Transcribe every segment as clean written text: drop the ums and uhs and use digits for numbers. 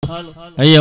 ஐயோ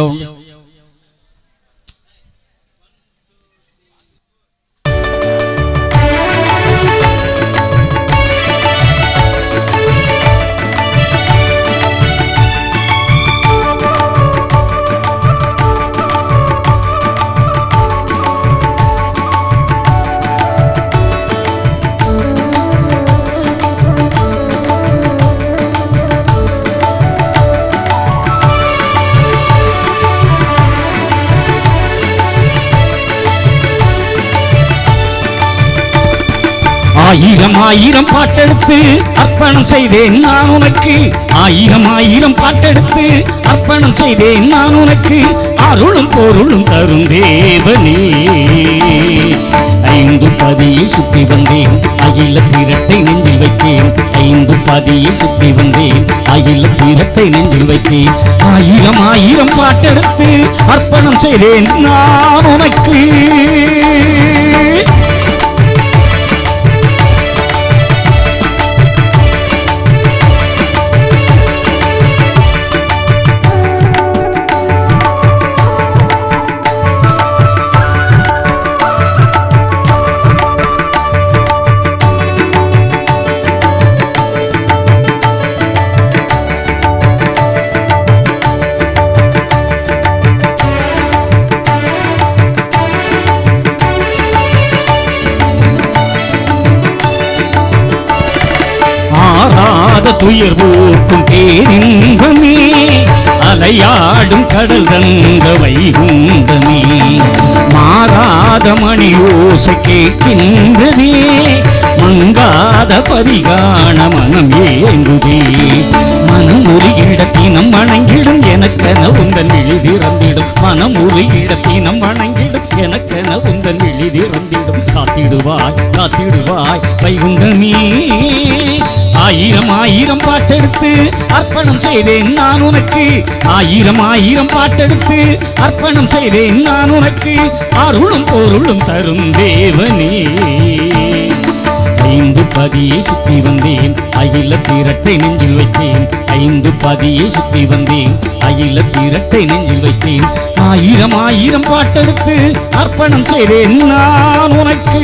ஆயிரம் ஆயிரம் பாட்டெடுத்து அர்ப்பணம் செய்தேன் நான் உனக்கு ஆயிரம் ஆயிரம் பாட்டெடுத்து அர்ப்பணம் செய்தேன் நான் உனக்கு அருளும் பொருளும் தரும் தேவனே ஐந்து பதியை சுற்றி வந்தேன் அகில திரட்டை நெஞ்சில் வைத்தேன் ஐந்து பதியை சுற்றி வந்தேன் அகில திரட்டை நெஞ்சில் வைத்தேன் ஆயிரம் ஆயிரம் பாட்டெடுத்து அர்ப்பணம் செய்தேன் நான் உனக்கு துயர் போக்கும் பேரின்பமே அலையாடும் கடல் தந்த வைகுந்தமே மாறாத மணி ஓசை கேட்கின்றதே மங்காத பரிகாண மனம் ஏங்குதே மனம் ஒரு இடத்தினம் வணங்கிடும் எனக்கென உந்தன் விழி திறந்திடும் மனம் ஒரு இடத்தினம் வணங்கிடும் எனக்கென உந்தன் விழி திறந்திடும் காத்திடுவாய் காத்திடுவாய் வைகுந்தமே ஆயிரம் ஆயிரம் பாட்டெடுத்து அர்ப்பணம் செய்தேன் நான் உனக்கு ஆயிரம் ஆயிரம் பாட்டெடுத்து அர்ப்பணம் செய்தேன் நான் உனக்கு அருளும் பொருளும் தரும் தேவனே ஐந்து பதியை சுற்றி வந்தேன் அகில திரட்டை நெஞ்சில் வைத்தேன் ஐந்து பதியை சுற்றி வந்தேன் அகில திரட்டை நெஞ்சில் வைத்தேன் ஆயிரம் ஆயிரம் பாட்டெடுத்து அர்ப்பணம் செய்தேன் நான் உனக்கு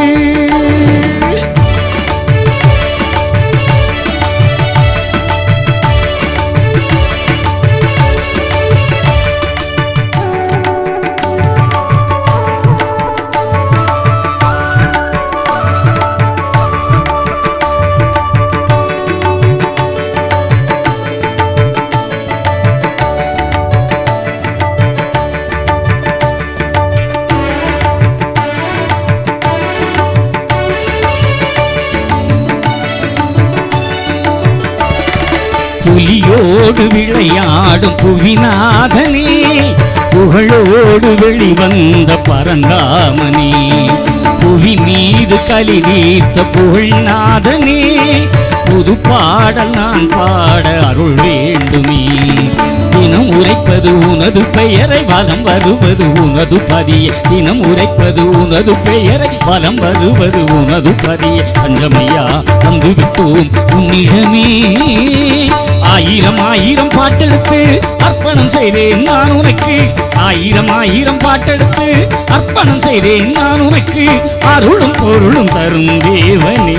புலியோடு விளையாடும் புவிநாதனே புகழோடு வெளிவந்த பரந்தாமனே புவி மீது கலி தீர்த்த புகழ்நாதனே புது பாடல் நான் பாட அருள் வேண்டுமே தினம் உரைப்பது உனது பெயரை வலம் வருவது உனது பதிய தினம் உரைப்பது உனது பெயரை வலம் வருவது உனது பதிய பஞ்சமையா வந்து விட்டோம் உன்னிடமே ஆயிரம் ஆயிரம் பாட்டெடுத்து அர்ப்பணம் செய்தேன் நான் உனக்கு ஆயிரம் ஆயிரம் பாட்டெடுத்து அர்ப்பணம் செய்தேன் நான் உனக்கு அருளும் பொருளும் தரும் தேவனே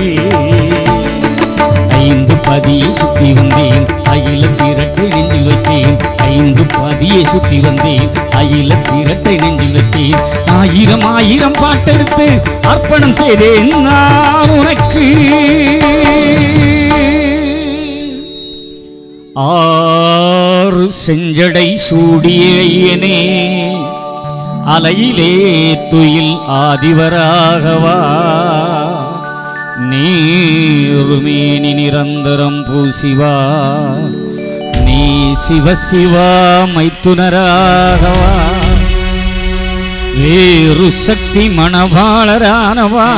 ஐந்து பதியை சுற்றி வந்தேன் அகில திரட்டை நெஞ்சில் வைத்தேன் ஐந்து பதியை சுற்றி வந்தேன் அகில திரட்டை நெஞ்சில் வைத்தேன் ஆயிரம் ஆயிரம் பாட்டெடுத்து அர்ப்பணம் செய்தேன் நான் உனக்கு ஆறு செஞ்சடை சூடிய ஐயனே அலையிலே துயில் ஆதிவராகவா நீருமேனி நிரந்தரம் பூசிவா நீ சிவசிவா மைத்துனராகவா வேறு சக்தி மணவாளரானவா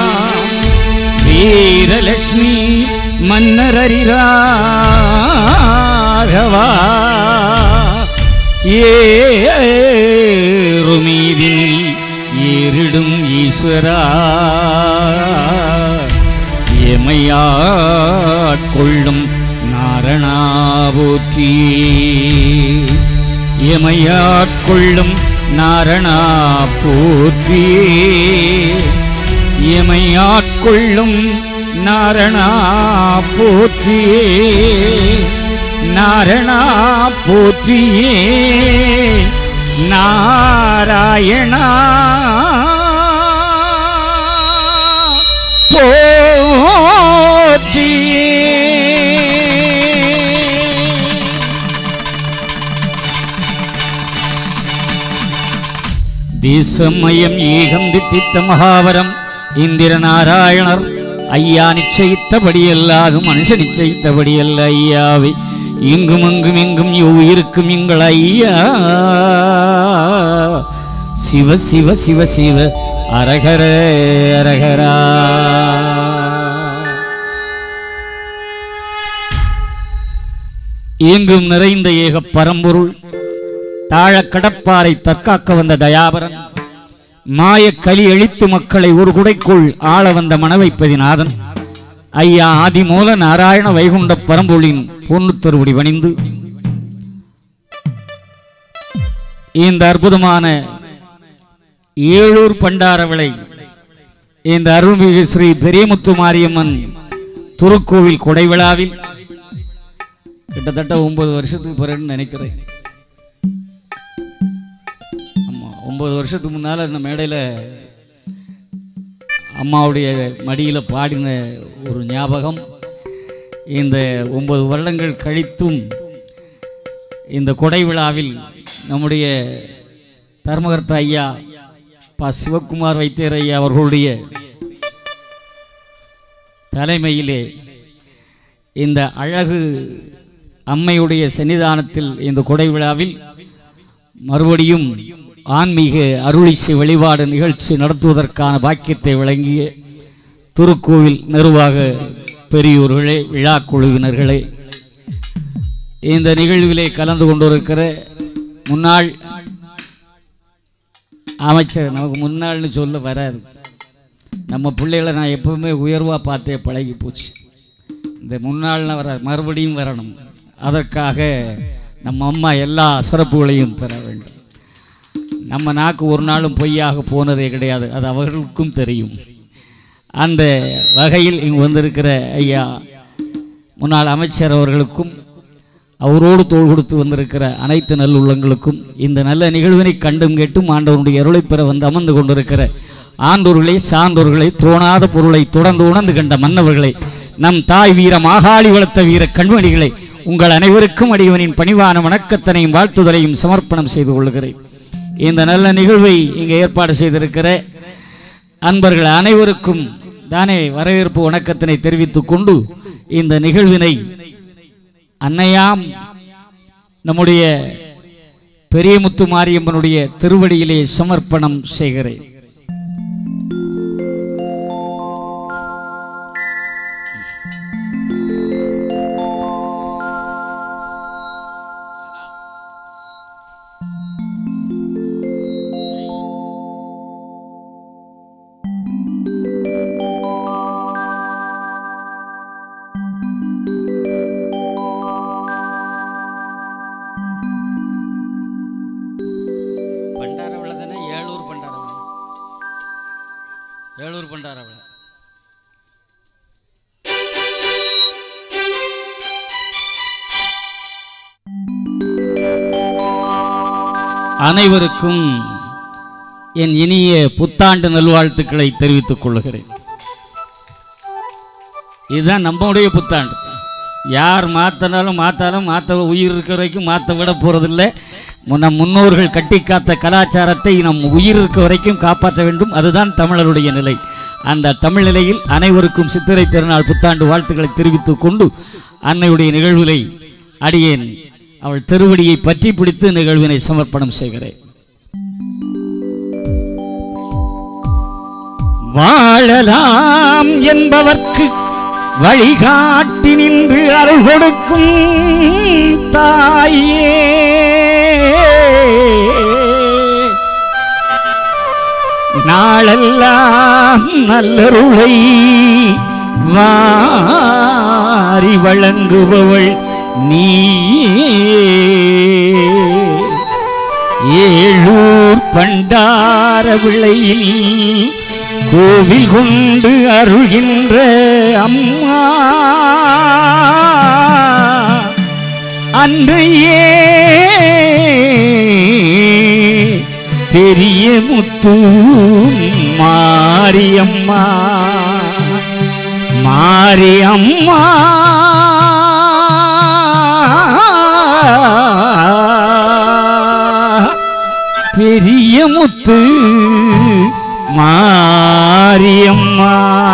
வீரலட்சுமி மன்னரரிராகவா ஏறுமீதில் ஏறிடும் ஈஸ்வரா எமையாட்கொள்ளும் நாரணா போற்றி எமையாட்கொள்ளும் நாரணா போற்றியே எமையாட்கொள்ளும் நாரணா போற்றியே நாரணா போற்றியே நாராயணா போற்றியே. தேசமயம் ஏகம் திட்டித்த மகாவரம் இந்திர நாராயணர் ஐயா நிச்சயித்தபடி எல்லாரும் மனுஷ நிச்சயித்தபடி அல்ல ஐயாவை இங்கும் அங்கும் எங்கும் உயிருக்கும் எங்கள் ஐயா சிவ சிவ சிவ சிவ அரகர அரகரா. எங்கும் நிறைந்த ஏக பரம்பொருள் தாழ கடப்பாறை தற்காக்க வந்த தயாபரன் மாய கலி அழித்து மக்களை ஒரு குடைக்குள் ஆள வந்த மனவைப்பதிநாதன் ஐயா ஆதிமூல நாராயண வைகுண்ட பரம்பொருளின் பொன்னு திருவடி பணிந்து இந்த அற்புதமான ஏழூர் பண்டாரவிளை இந்த அருள்மிகு ஸ்ரீ பெரியமுத்து மாரியம்மன் திருக்கோவில் கொடை விழாவில் கிட்டத்தட்ட 9 வருஷத்துக்கு பிறகு நினைக்கிறேன். 9 வருஷத்துக்கு முன்னால் இந்த மேடையில் அம்மாவுடைய மடியில் பாடின ஒரு ஞாபகம். இந்த 9 வருடங்கள் கழித்தும் இந்த கொடை விழாவில் நம்முடைய தர்மகர்த்தா ஐயா பா சிவகுமார் வைத்தியர் ஐயா அவர்களுடைய தலைமையிலே இந்த அழகு அம்மையுடைய சன்னிதானத்தில் இந்த கொடை விழாவில் மறுபடியும் ஆன்மீக அருளிசை வழிபாடு நிகழ்ச்சி நடத்துவதற்கான பாக்கியத்தை வழங்கிய திருக்கோவில் நிர்வாக பெரியோர்களே, விழா குழுவினர்களே, இந்த நிகழ்விலே கலந்து கொண்டிருக்கிற முன்னாள் அமைச்சர், நமக்கு முன்னாள்னு சொல்ல வராது, நம்ம பிள்ளைகளை நான் எப்பவுமே உயர்வாக பார்த்தே பழகி போச்சு. இந்த முன்னாள்னு வர மறுபடியும் வரணும், அதற்காக நம்ம அம்மா எல்லா சிறப்புகளையும் தர வேண்டும். நம்ம நாக்கு ஒரு நாளும் பொய்யாக போனதே கிடையாது, அது அவர்களுக்கும் தெரியும். அந்த வகையில் இங்கு வந்திருக்கிற ஐயா முன்னாள் அமைச்சர் அவர்களுக்கும் அவரோடு தோள் கொடுத்து வந்திருக்கிற அனைத்து நல்லுள்ளங்களுக்கும் இந்த நல்ல நிகழ்வினை கண்டும் கேட்டும் ஆண்டவனுடைய அருளை பெற வந்து அமர்ந்து கொண்டிருக்கிற ஆண்டோர்களை சான்றோர்களை தோணாத பொருளை தொடர்ந்து உணர்ந்து கண்ட மன்னவர்களை நம் தாய் வீர மாகாளி வளர்த்த வீர கண்மணிகளை உங்கள் அனைவருக்கும் அடியவனின் பணிவான வணக்கத்தனையும் வாழ்த்துதலையும் சமர்ப்பணம் செய்து கொள்கிறேன். இந்த நல்ல நிகழ்வை இங்கே ஏற்பாடு செய்திருக்கிற அன்பர்கள் அனைவருக்கும் தானே வரவேற்பு வணக்கத்தினை தெரிவித்துக் கொண்டு இந்த நிகழ்வினை அன்னையாம் நம்முடைய பெரியமுத்து மாரியம்மனுடைய திருவடியிலே சமர்ப்பணம் செய்கிறேன். ஏழூர் பண்டாரவிளை அனைவருக்கும் என் இனிய புத்தாண்டு நல்வாழ்த்துக்களை தெரிவித்துக் கொள்கிறேன். இதுதான் நம்முடைய புத்தாண்டு. யார் மாற்றினாலும் மாற்ற உயிர் இருக்கிற வரைக்கும் மாற்ற விட போறதில்லை. நம் முன்னோர்கள் கட்டி காத்த கலாச்சாரத்தை நம் உயிர் இருக்க வரைக்கும் காப்பாற்ற வேண்டும். அதுதான் தமிழருடைய நிலை. அந்த தமிழ் நிலையில் அனைவருக்கும் சித்திரை திருநாள் புத்தாண்டு வாழ்த்துக்களை தெரிவித்துக் கொண்டு அன்னையுடைய நிகழ்விலை அடியேன் அவள் திருவடியை பற்றி பிடித்து நிகழ்வினை சமர்ப்பணம் செய்கிறேன். வாழலாம் என்பவர்க்கு வழிகாட்டி நின்று அருள் கொடுக்கும் தாயே, நாளெல்லாம் நல்லருளை வாரி வழங்குபவள் நீ. ஏழூர் பண்டார விளையில் கோவில் கொண்டு அருள்கின்ற அம்மா அன்றையே பெரிய முத்து மாரியம்மா மாரியம்மா பெரிய முத்து மாரியம்மா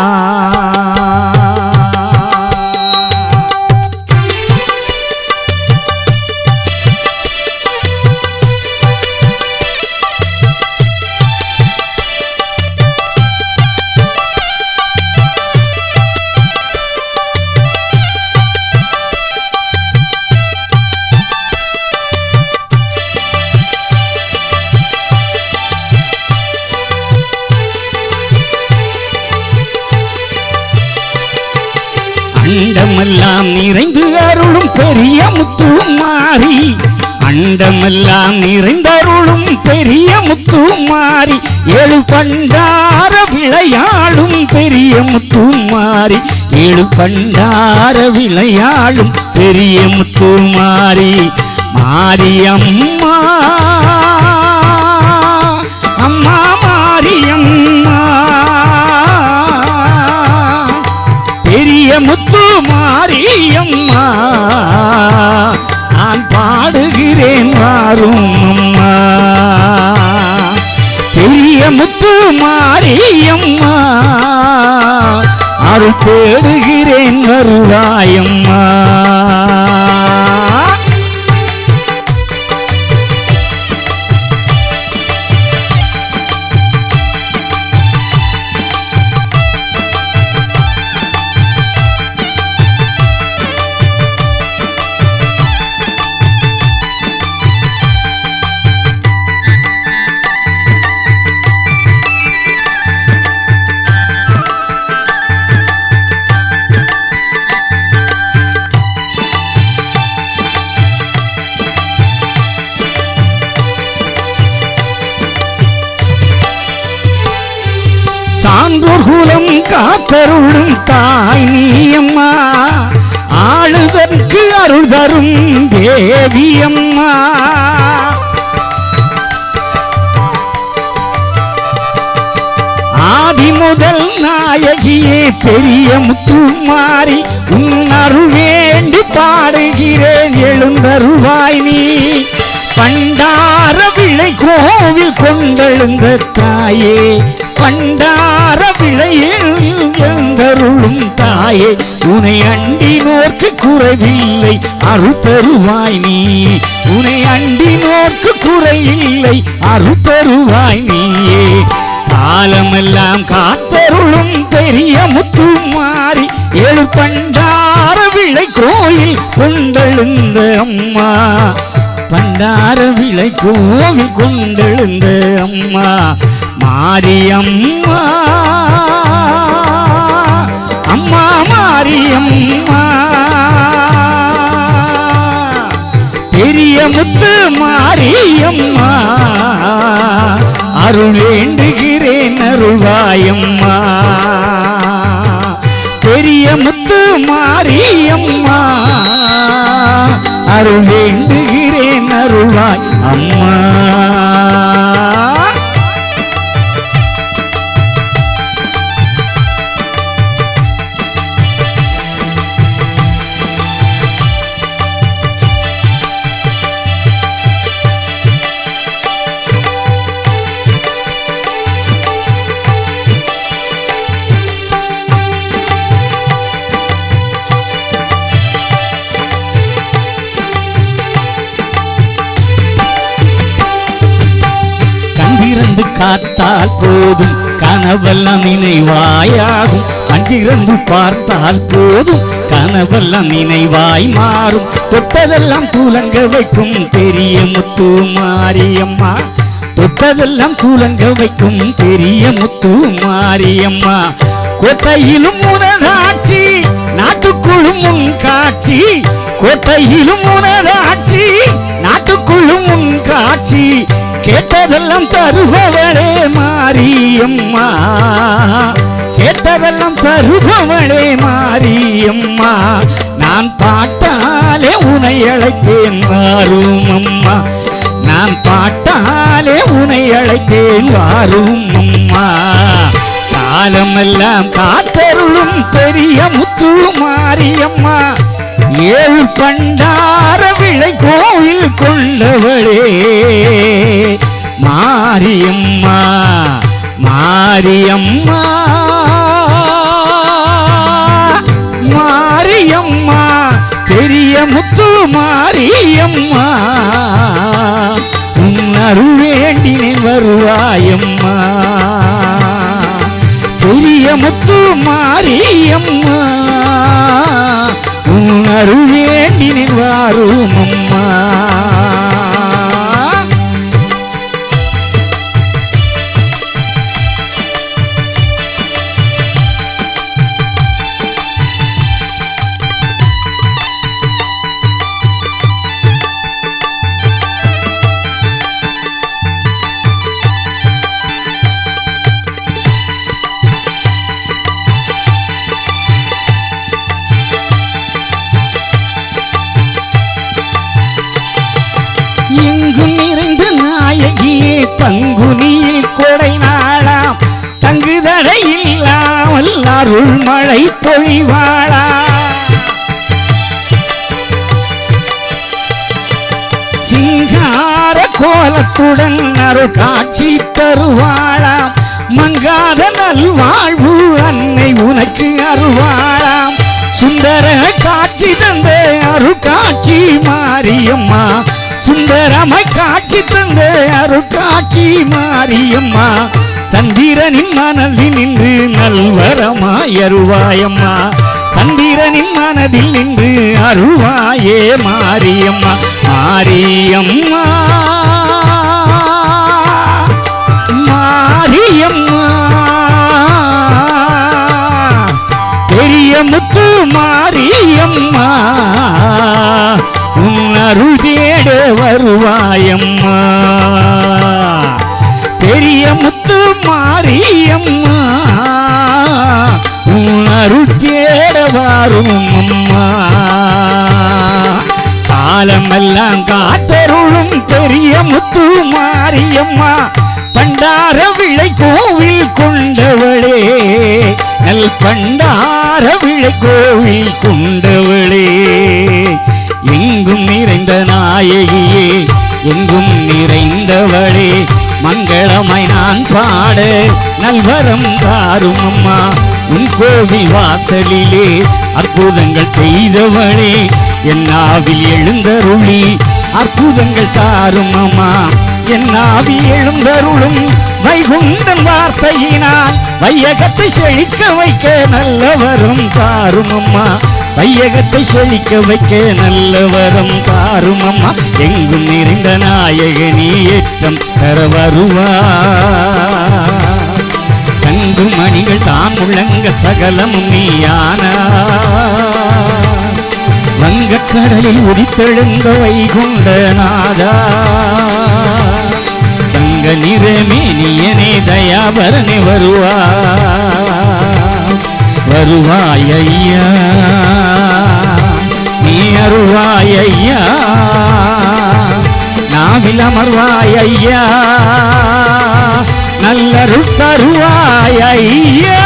அண்டமெல்லாம் நிறைந்து அருளும் பெரிய முத்து மாறி அண்டமெல்லாம் நிறைந்தருளும் பெரிய முத்து மாறி ஏழு பண்டார விளையாடும் பெரிய முத்து மாறி ஏழு பண்டார விளையாடும் பெரிய முத்து மாறி மாரியம்மா அம்மா மாரியம்மா பெரிய முத்து மாரியம்மா நான் பாடுகிறேன் வாரும் அம்மா பெரிய முத்து மாரியம்மா அருள் தேடுகிறேன் வருவாயம்மா சான்றோர் குலம் காத்தருளும் தாய் நீயம்மா ஆளுதற்கு அருள் தரும் தேவியம்மா ஆதி முதல் நாயகியே பெரிய முத்து மாறி உன் அருள் வேண்டி பாடுகிறேன் எழுந்தருள்வாய் நீ பண்டார விளை கோவில் கொண்டெழுந்த தாயே பண்டார விளையில் எழுந்தருளும் தாயே உனை அண்டினோர்க்கு குறைவில்லை அருள் தருவாய் நீ உனை அண்டினோர்க்கு குறையில்லை அருள் தருவாய் நீயே காலமெல்லாம் காத்தருளும் பெரிய முத்து மாறி ஏழு பண்டார விளை கோயில் கொண்டெழுந்த அம்மா பண்டார விளை கோவில் கொண்டெழுந்த அம்மா மாரியம்மா அம்மா மாரியம்மா பெரிய முத்து மாரியம்மா அருள் வேண்டுகிறேன் அருள்வாயம்மா பெரிய முத்து மாரியம்மா அருள் வேண்டுகிறேன் அருள்வாய் அம்மா கண்டிரண்டு காத்தால் போதும் கனவெல்லாம் நினைவாயாகும் கண்டிரண்டு பார்த்தால் போதும் கனவெல்லாம் நினைவாய் மாறும் தொட்டதெல்லாம் தூலங்க வைக்கும் பெரிய முத்து மாரியம்மா தொட்டதெல்லாம் தூலங்க வைக்கும் பெரிய முத்து மாரியம்மா கோட்டையிலும் உனதாட்சி நாட்டுக்குள்ளும் உன் காட்சி கோட்டையிலும் உனதாட்சி நாட்டுக்குள்ளும் உன் காட்சி கேட்டதெல்லாம் தருபவளே மாரியம்மா, கேட்டதெல்லாம் தருபவளே மாரியம்மா, நான் பாட்டாலே உனை அழைத்தேன் வாரும் அம்மா, நான் பாட்டாலே உனை அழைத்தேன் வாரும் அம்மா. காலமெல்லாம் காத்தருளும் பெரிய முத்து மாரியம்மா, ஏழு பண்டார விளை கோவில் கொண்டவளே மாரியம்மா, மாரியம்மா, மாரியம்மா, பெரிய முத்து மாரியம்மா, உன் அருள் வேண்டினேன் வருவாயம்மா, பெரிய முத்து மாரியம்மா, உன் அருள் வேண்டினேன் வாரும் அம்மா. எங்கும் நிறைந்த நாயகியே பங்குனியில் கொடை நாளாம், தங்குதடை இல்லாமல் அருள் மழை பொழிவாளா, சிங்கார கோலத்துடன் அருள் காட்சி தருவாளாம், மங்காத நல்வாழ்வு அன்னை உனக்கு அருள்வாளாம், சுந்தர காட்சி தந்த அருள் காட்சி மாரியம்மா, சுந்தரமாய் காட்சி தந்த அருள் காட்சி மாரியம்மா, சந்திரனின் மனதில் நின்று நல்வரமாய் அருள்வாயம்மா, சந்திரனின் மனதில் நின்று அருள்வாயே மாரியம்மா, மாரியம்மா, மாரியம்மா, பெரிய முத்து மாரியம்மா, உன் அருள் தேட வருவாயம்மா, பெரிய முத்து மாரியம்மா, உன் அருள் தேட வரும் அம்மா. காலமெல்லாம் காத்தருளும் பெரிய முத்து மாரியம்மா, பண்டார விளை கோவில் கொண்டவளே, நல் பண்டார விளை கோவில் கொண்டவளே, எங்கும் நிறைந்த நாயகியே எங்கும் நிறைந்தவளே, மங்களமாய் நான் பாட நல்வரம் தாரும் அம்மா, உன் கோவில் வாசலிலே அற்புதங்கள் செய்தவளே, என் ஆவில் எழுந்தருளி அற்புதங்கள் தாரும் அம்மா, என் ஆவி எழுந்தருளும் வைகுண்டன் வார்த்தையினால் வையகத்தை செழிக்க வைக்க நல்லவரும் தாரும் அம்மா, வையகத்தை செழிக்க வைக்க நல்லவரம் தாரும் அம்மா, எங்கும் நிறைந்த நாயகனே ஏற்றம் தர வருவா, சங்கு மணிகள் தான் முழங்க சகலமும் நீயானா, வங்கக்கடலில் உதித்தெழுந்த வைகுண்ட நாதா, தங்க நிறமேனியனே தயாபரனே வருவா, வருவாயையா நீ அருள்வாயையா, நாவில் அமர்வாயையா, நல்லருள் தருவாயையா.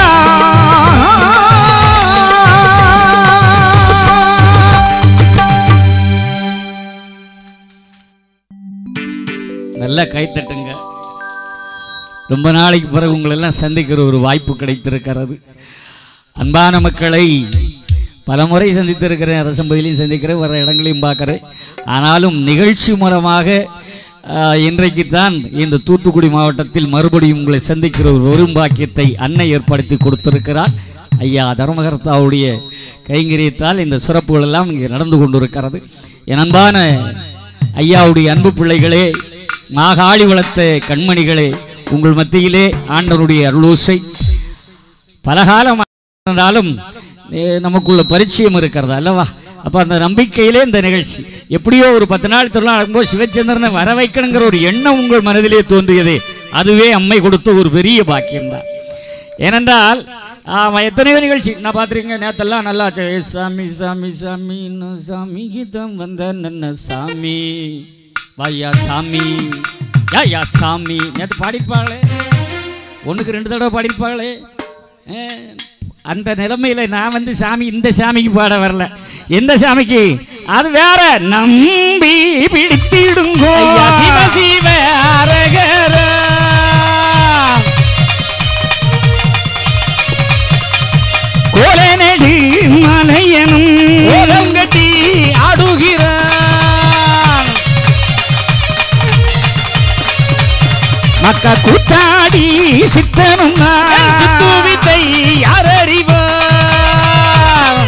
நல்லா கைத்தட்டுங்க. ரொம்ப நாளைக்கு பிறகு உங்களெல்லாம் சந்திக்கிற ஒரு வாய்ப்பு கிடைத்திருக்கிறது. அன்பான மக்களை பலமுறை சந்தித்திருக்கிறேன், அரசம்பதியிலையும் சந்திக்கிறேன், வர இடங்களையும் பார்க்குறேன். ஆனாலும் நிகழ்ச்சி மூலமாக இன்றைக்குத்தான் இந்த தூத்துக்குடி மாவட்டத்தில் மறுபடியும் உங்களை சந்திக்கிற ஒரு பெரும்பாக்கியத்தை அன்னை ஏற்படுத்தி கொடுத்திருக்கிறார். ஐயா தர்மகர்த்தாவுடைய கைங்கரியத்தால் இந்த சிறப்புகள் எல்லாம் இங்கே நடந்து கொண்டிருக்கிறது. என் அன்பான ஐயாவுடைய அன்பு பிள்ளைகளே, மாகாளி வளர்த்த கண்மணிகளே, உங்கள் மத்தியிலே ஆண்டவருடைய அருளோசை பலகாலம் இருந்தாலும் நமக்குள்ள பரிச்சயம் இருக்கிறது அல்லவா? அப்போ அந்த நம்பிக்கையிலே இந்த நிகழ்ச்சி எப்படியோ ஒரு 10 நாள் திருநாள் நடக்கும்போது சிவச்சந்திரனை வர வைக்கணுங்கிற ஒரு எண்ணம் உங்கள் மனதிலே தோன்றியது. அதுவே அம்மை கொடுத்த ஒரு பெரிய பாக்கியம்தான். ஏனென்றால் எத்தனையோ நிகழ்ச்சி நான் பார்த்துருக்கேன். நேற்றெல்லாம் நல்லா சாமி சாமி சாமி சாமி கீதம் வந்த நன்ன சாமி வாயா சாமி யா சாமி நேற்று பாடிப்பாங்களே, 1க்கு 2 தடவை பாடிப்பாங்களே. அந்த நிலைமையில் நான் வந்து சாமி இந்த சாமிக்கு பாட வரல. எந்த சாமிக்கு? அது வேற. நம்பி பிடித்திடுங்கோ சிவ சிவ அரகர கோலநெடு மலையனும் ஓலங்கட்டி ஆடுகிறான் மக்க கூத்தாடி சித்தனும் வித்தை யார் அறிவார்.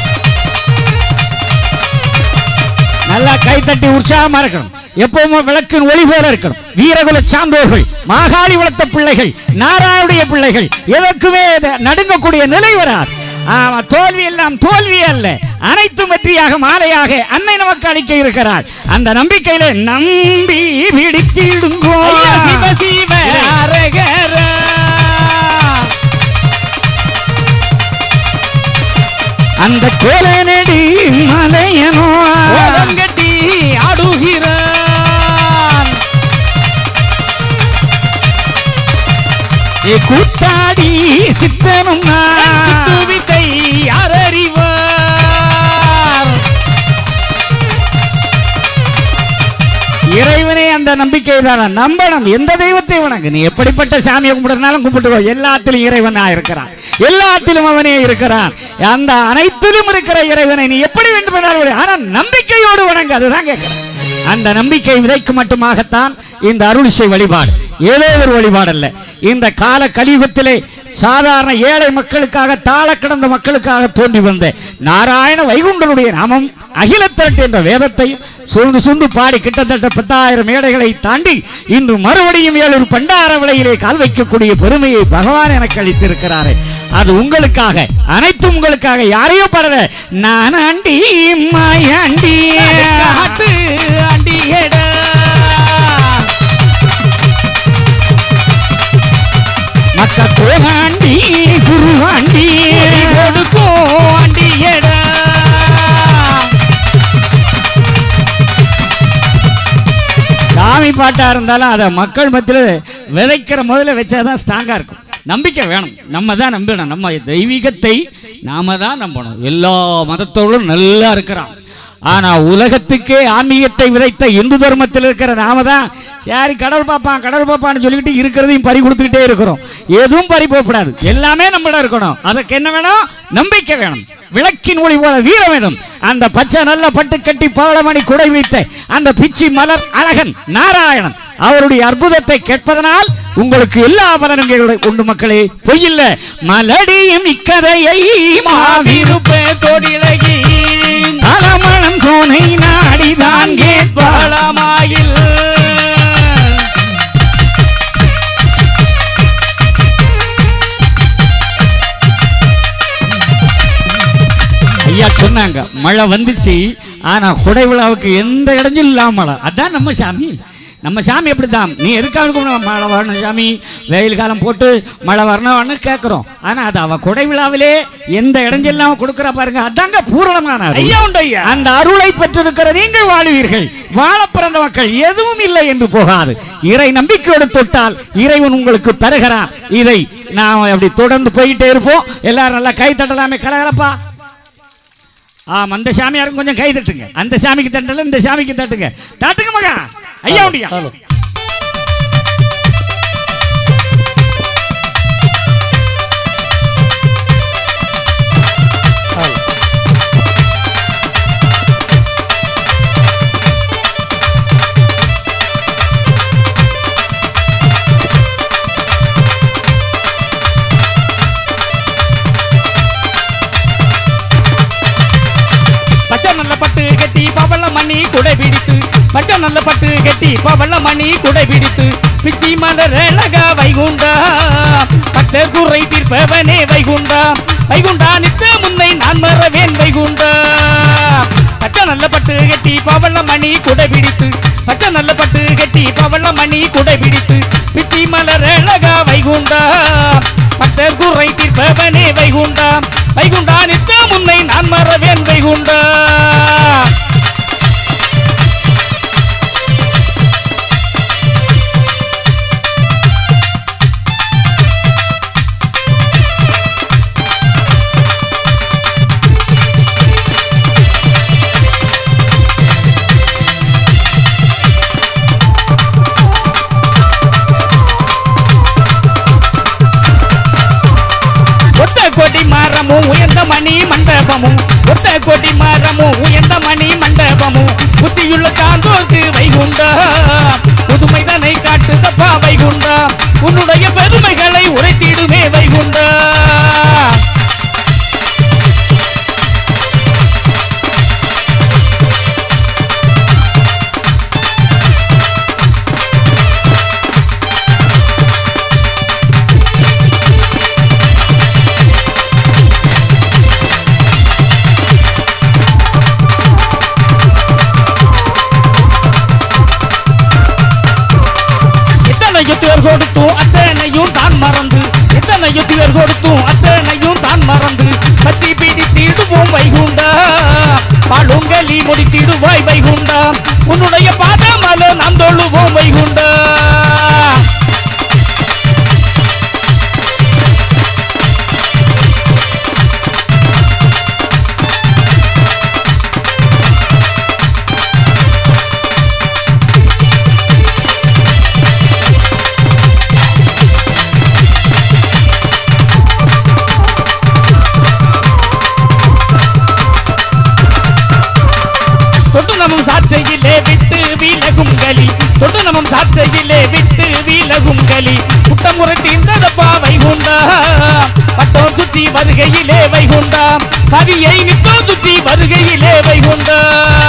நல்லா கைத்தட்டி உற்சாகமா இருக்கணும். எப்பவுமே விளக்கின் ஒளி போல இருக்கணும். வீரகுல சான்றோர்கள், மாகாளி வளர்த்த பிள்ளைகள், நாராயணுடைய பிள்ளைகள் எதற்குமே நடுங்கக்கூடிய நிலை வராது. தோல்வி எல்லாம் தோல்வி அல்ல, அனைத்தும் வெற்றியாக மாலையாக அன்னை நமக்கு அளிக்க இருக்கிறார். அந்த நம்பிக்கையில நம்பி பிடித்திடுங்கோ சிவ சிவ அரகர அந்த கோலநெடு மலையனோ ஓலங்கட்டி ஆடுகிறான் கூத்தாடி சித்தனும் வித்தை யார் அறிவார். இறைவனே அந்த நம்பிக்கை தான் நம்பணும். எந்த தெய்வத்தை வணங்கு, நீ எப்படிப்பட்ட சாமியை கும்பிடுறனாலும் கும்பிட்டுக்கோ, எல்லாத்திலும் இறைவனா இருக்கிறான், எல்லாத்திலும் அவனே இருக்கிறான். அந்த அனைத்திலும் இருக்கிற இறைவனை நீ எப்படி வேண்டுமானாலும், ஆனால் நம்பிக்கையோடு வணங்கு. அதுதான் கேட்கிறேன். அந்த நம்பிக்கை விதைக்கு மட்டுமாகத்தான் இந்த அருளிசை வழிபாடு, ஏதோ ஒரு வழிபாடு அல்ல. இந்த கால கலியுகத்திலே சாதாரண ஏழை மக்களுக்காக, தாழ கிடந்த மக்களுக்காக தோன்றி வந்த நாராயண வைகுண்டனுடைய நாமம் அகிலத்திரட்டு என்ற வேதத்தையும் சூழ்ந்து சூழ்ந்து பாடி கிட்டத்தட்ட 10,000 மேடைகளை தாண்டி இன்று மறுபடியும் 7 பண்டார விலையிலே கால் வைக்கக்கூடிய பெருமையை பகவான் எனக்கு அளித்திருக்கிறாரே. அது உங்களுக்காக, அனைத்தும் உங்களுக்காக. யாரையோ படல, நான் ஆண்டி மாயாண்டி ஆண்டியடா மக்க கோகாண்டி குருவாண்டி கொடுக்கோ ஆண்டியடா. சாமி பாட்டா இருந்தாலும் அதை மக்கள் மத்தியில் விதைக்கிற முதல்ல வச்சாதான் ஸ்ட்ராங்கா இருக்கும். நம்பிக்கை வேணும். நம்ம தான் நம்பணும். நம்ம தெய்வீகத்தை நாம தான் நம்பணும். எல்லா மதத்தோடும் நல்லா இருக்கிறான். ஆனா உலகத்துக்கே ஆன்மீகத்தை விதைத்த இந்து தர்மத்தில் இருக்கிற நாம தான் சரி கடவுள் பாப்பான்னு சொல்லிக்கிட்டு இருக்கிறதையும் பறி கொடுத்துக்கிட்டே இருக்கிறோம். எதுவும் பறி போகக்கூடாது, எல்லாமே நம்மள இருக்கணும். அதுக்கு என்ன வேணும்? நம்பிக்கை வேணும். விளக்கின் ஒளி போல வீரம் வேணும். அந்த பச்சை நல்ல பட்டு கட்டி பவளமணி குடை வைத்த அந்த பிச்சி மலர் அழகன் நாராயணன் அவருடைய அற்புதத்தை கேட்பதனால் உங்களுக்கு எல்லா பலனும் உண்டு மக்களே. பொய்யில்ல. மலடியும் இக்கதையை மாவிருப்பே தொடிலகி தலமணம் சோனை நாடிதான் கேட்பாளமாயில் ஐயா சொன்னாங்க. மழை வந்துச்சு, ஆனா குடை விழாவுக்கு எந்த இடைஞ்சும் இல்லாம மழை. அதான் நம்ம சாமி. நம்ம சாமி எப்படிதான், நீ எதுக்காக மழை வரணும் சாமி, வெயில் காலம் போட்டு மழை வரணும்னு கேட்கிறோம். ஆனா அது அவ குடை விழாவிலே எந்த இடைஞ்செல்லாம் கொடுக்குறா பாருங்க. அதாங்க பூரணமான அந்த அருளை பெற்றிருக்கிற நீங்கள் வாழுவீர்கள். வாழ பிறந்த மக்கள் எதுவும் இல்லை என்று போகாது. இறை நம்பிக்கையோடு தொட்டால் இறைவன் உங்களுக்கு தருகிறான். இதை நாம் அப்படி தொடர்ந்து போயிட்டே இருப்போம். எல்லாரும் நல்லா கை தட்டலாமே. கலகலப்பா. அந்த சாமியாருக்கும் கொஞ்சம் கை தட்டுங்க. அந்த சாமிக்கு தட்டல, இந்த சாமிக்கு தட்டுங்க. தட்டுங்க மகா. ஐயா உண்டியா. பச்சை நல்ல பட்டு கட்டி பவள மணி குடை பிடித்து, பச்சை நல்ல பட்டு கட்டி பவள மணி குடை பிடித்து பிச்சி மலர் அழகா வைகுண்டா பக்தர் குறை தீர்ப்பவனே வைகுண்டா வைகுண்டா நித்த முன்னை நான் மறவேன் வைகுண்டா பச்சை நல்ல பட்டு கட்டி பவள மணி குடை பிடித்து பச்சை நல்ல பட்டு கட்டி பவள மணி குடை பிடித்து பிச்சி மலர் அழகா வைகுண்டா பக்தர் குறை தீர்ப்பவனே வைகுண்டா வைகுண்டா நித்த முன்னை நான் மறவேன் வைகுண்டா கோடி மாறமும் உயர்ந்த மணி மண்டபமும் ஒத்த கோடி மாறமும் உயர்ந்த மணி மண்டபமும் புத்தியுள்ள தாண்டோர்க்கு வைகுண்டா புதுமைதனை காட்டுதப்பா வைகுண்டா உன்னுடைய பெருமைகளை உரைத்திடுமே வைகுண்டா கொடுத்தும் அத்தனையும் தான் மறந்து எத்தனையோ துயர் கொடுத்தும் அத்தனையும் தான் மறந்து பத்தி பிடித்திடுவோம் வைகுண்டா பாடுங்களி முடித்திடுவாய் வைகுண்டா உன்னுடைய பாதமல நாம் தொழுவோம் வைகுண்டா சாத்தையிலே விட்டு விலகும் களி தொட்டு நமம் சாத்தையிலே விட்டு விலகும் களி குட்டமுறை தீர்ந்ததப்பா வைகுண்டா பட்டோ சுத்தி வருகையிலே வைகுண்டா பதியை நித்தோ சுத்தி வருகையிலே வைகுண்டா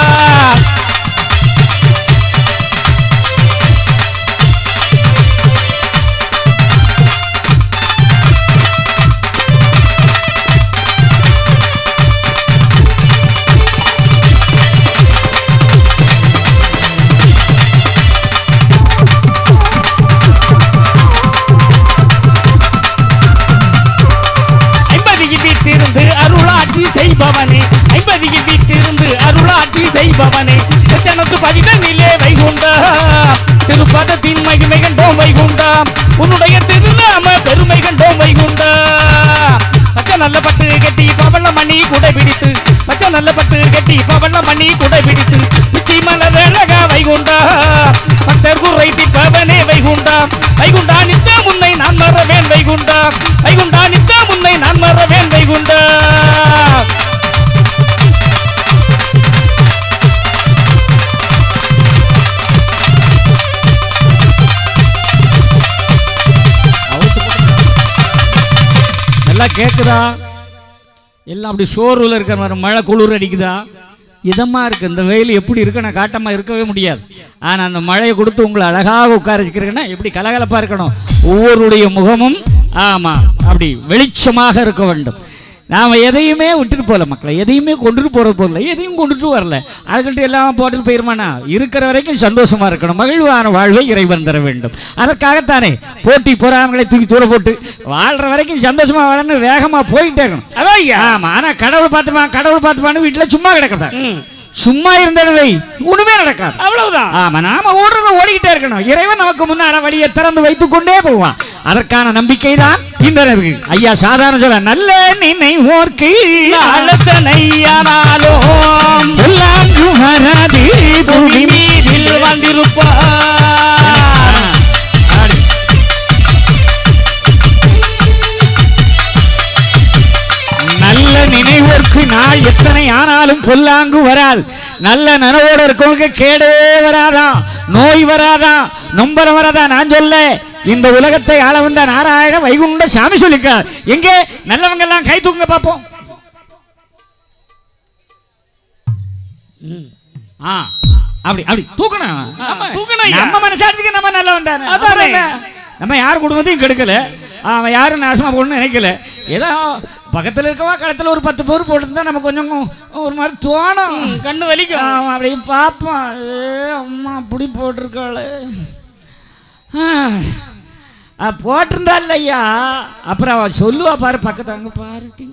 செய்பவனே ஐம்பதியில் வீட்டிருந்து அருளாட்சி செய்பவனே எத்தனத்து பதினிலே வைகுண்டா திருப்பதத்தின் மகிமை கண்டோம் வைகுண்டா உன்னுடைய திருநாம பெருமை கண்டோம் வைகுண்டா பச்சை நல்ல பட்டு கட்டி பவள மணி குடை பிடித்து பச்சை நல்ல பட்டு கட்டி பவள மணி குடை பிடித்து பிச்சி மலர் அழகா வைகுண்டா பக்தர் குறை தீர்ப்பவனே வைகுண்டா வைகுண்டா நித்த முன்னை நான் மறவேன் வைகுண்டா வைகுண்டா நித்த முன்னை நான் மறவேன் வைகுண்டா கேக்குதா எல்லாம் அப்படி சோர்வுல இருக்கிற மாதிரி மழை குளிர் அடிக்குதா இதமா இருக்கு இந்த வெயில் எப்படி இருக்கு நான் காட்டமா இருக்கவே முடியாது ஆனா அந்த மழையை கொடுத்து உங்களை அழகாக உட்கார வச்சிருக்கேன்னா எப்படி கலகலப்பா இருக்கணும் ஒவ்வொருடைய முகமும் ஆமா அப்படி வெளிச்சமாக இருக்க வேண்டும் நாம எதையுமே விட்டுட்டு போகல மக்களை எதையுமே கொண்டுட்டு போறது போகல எதையும் கொண்டுட்டு வரல அதுக்கிட்ட எல்லாம் போட்டுட்டு போயிருமானா இருக்கிற வரைக்கும் சந்தோஷமா இருக்கணும் மகிழ்வான வாழ்வை இறைவன் தர வேண்டும் அதற்காகத்தானே போட்டி பொறாமைகளை தூக்கி தூர போட்டு வாழ்ற வரைக்கும் சந்தோஷமா வாழணும் வேகமா போயிட்டே இருக்கணும் அதான் ஆமா ஆனா கடவுள் பார்த்துப்பான்னு வீட்டுல சும்மா கிடக்கிறாங்க சும்மா இருந்தவை ஒண்ணுமே நடக்காது அவ்வளவுதான் ஆமா நாம ஓடிக்கிட்டே இருக்கணும் இறைவன் நமக்கு முன்னால வழியை திறந்து வைத்துக் கொண்டே போவான் அதற்கான நம்பிக்கை தான் இந்த ஐயா சாதாரண சொல்ல நல்ல நினைவோர்க்கு அழுத்தனையானாலும் எல்லாம் வராது பூமி மீதில் வந்திருப்பார் நல்ல நினைவோர்க்கு நாள் எத்தனை ஆனாலும் பொல்லாங்கு வராது நல்ல நனவோடு இருக்கவங்க கேடவே வராதா நோய் வராதா நொம்பரம் வராதா நான் சொல்ல இந்த உலகத்தை ஆள வந்த நாராயண வைகுண்ட சாமி சொல்லிருக்கார் எங்கே நல்லவங்க எல்லாம் கை தூங்க பார்ப்போம் அப்படி அப்படி தூக்கணும். தூக்கணும். நம்ம மனசாட்சிக்கு நம்ம நல்லா வந்தானே. அதானே. நம்ம யார் குடும்பத்தையும் கெடுக்கல, அவன் யாரும் நாசமா போடணும்னு நினைக்கல. ஏதோ பக்கத்தில் இருக்கவா களத்தில் ஒரு 10 பேர் போட்டுருந்தா நமக்கு கொஞ்சம் ஒரு மாதிரி தோணும், கண்ணு வலிக்கும். அப்படி பார்ப்போம். அம்மா அப்படி போட்டிருக்காள் போட்டிருந்தா இல்லையா. அப்புறம் அவள் சொல்லுவா பாரு பக்கத்தில், அங்கே பாருட்டி.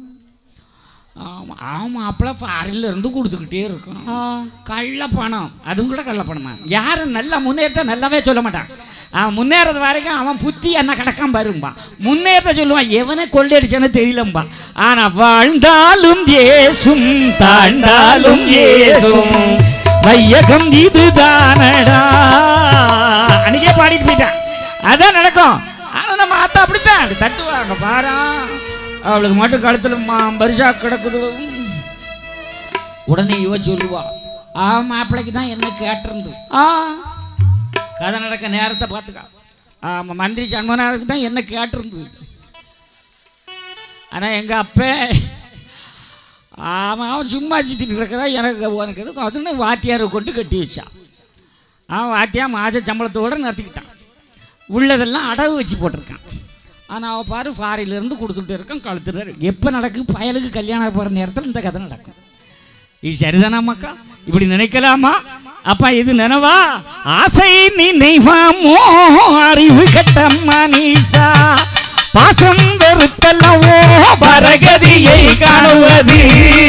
ஆமாம் ஆமாம், அப்பெல்லாம் ஃபாரின்ல இருந்து கொடுத்துக்கிட்டே இருக்கும். கள்ள பணம், அதுவும் கூட கள்ள பணமா. யாரும் நல்லா முன்னேற்ற நல்லாவே சொல்ல மாட்டான். அவன் முன்னேறது வரைக்கும் அவன் புத்தி என்ன கிடக்காம பாரும்பா. முன்னேற்ற சொல்லுவான், எவனை கொள்ளையடிச்சானு தெரியலம்பா. ஆனா வாழ்ந்தாலும் ஏசும் தாழ்ந்தாலும் ஏசும் வையகம் இதுதானடா. அன்னைக்கே பாடிட்டு போயிட்டான். அதான் நடக்கும். ஆனா நம்ம ஆத்தா அப்படித்தான் அப்படி தட்டுவாங்க பாரா. அவளுக்கு மட்டும் கழுத்தில் பரிசா கிடக்குது. உடனே இவ சொல்லுவா, மாப்பிள்ளைக்கு தான் என்ன கேட்டிருந்து. கதை நடக்க நேரத்தை பார்த்துக்கா. ஆமாம், மந்திரி சண்முகநாதனுக்கு தான் என்ன கேட்டிருந்து. ஆனால் எங்கள் அப்பே அவன் சும்மா சுற்றிட்டு இருக்கிறா. உனக்கு எதுக்கும் அதுன்னு வாத்தியாரை கொண்டு கட்டி வச்சான். அவன் வாத்தியார் மாத சம்பளத்தோடு நடத்திக்கிட்டான். உள்ளதெல்லாம் அடவு வச்சு போட்டிருக்கான். ஆனால் அவள் பாரு ஃபாரின்லேருந்து கொடுத்துட்டு இருக்கான் கழுத்துறாரு. எப்போ நடக்கு பயலுக்கு கல்யாணம் போகிற நேரத்தில் இந்த கதை நடக்கும். இது சரிதானா மக்கா? இப்படி நினைக்கலாமா? அப்பா இது நினைவா? ஆசை நினைவாமோ அறிவு கட்ட மனிஷா, பாசம் வெறுத்தல்லவோ பரகதியை காணுவது.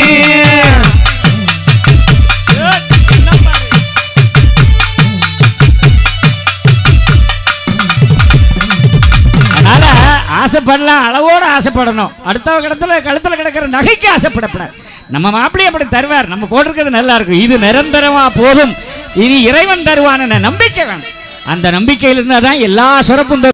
ஆசைப்படலாம், அளவோடு ஆசைப்படணும். அடுத்த கழுத்தில் கிடக்கிற நகைக்கு ஆசைப்படப்படாது. நம்ம மாப்பிள்ளை அப்படி தருவார், நம்ம போட்டிருக்கிறது நல்லா இருக்கும். இது நிரந்தரமா போதும், இனி இறைவன் தருவான நம்பிக்கை வேணும். அந்த நம்பிக்கையில் இருந்தால் தான் எல்லா சிறப்பும்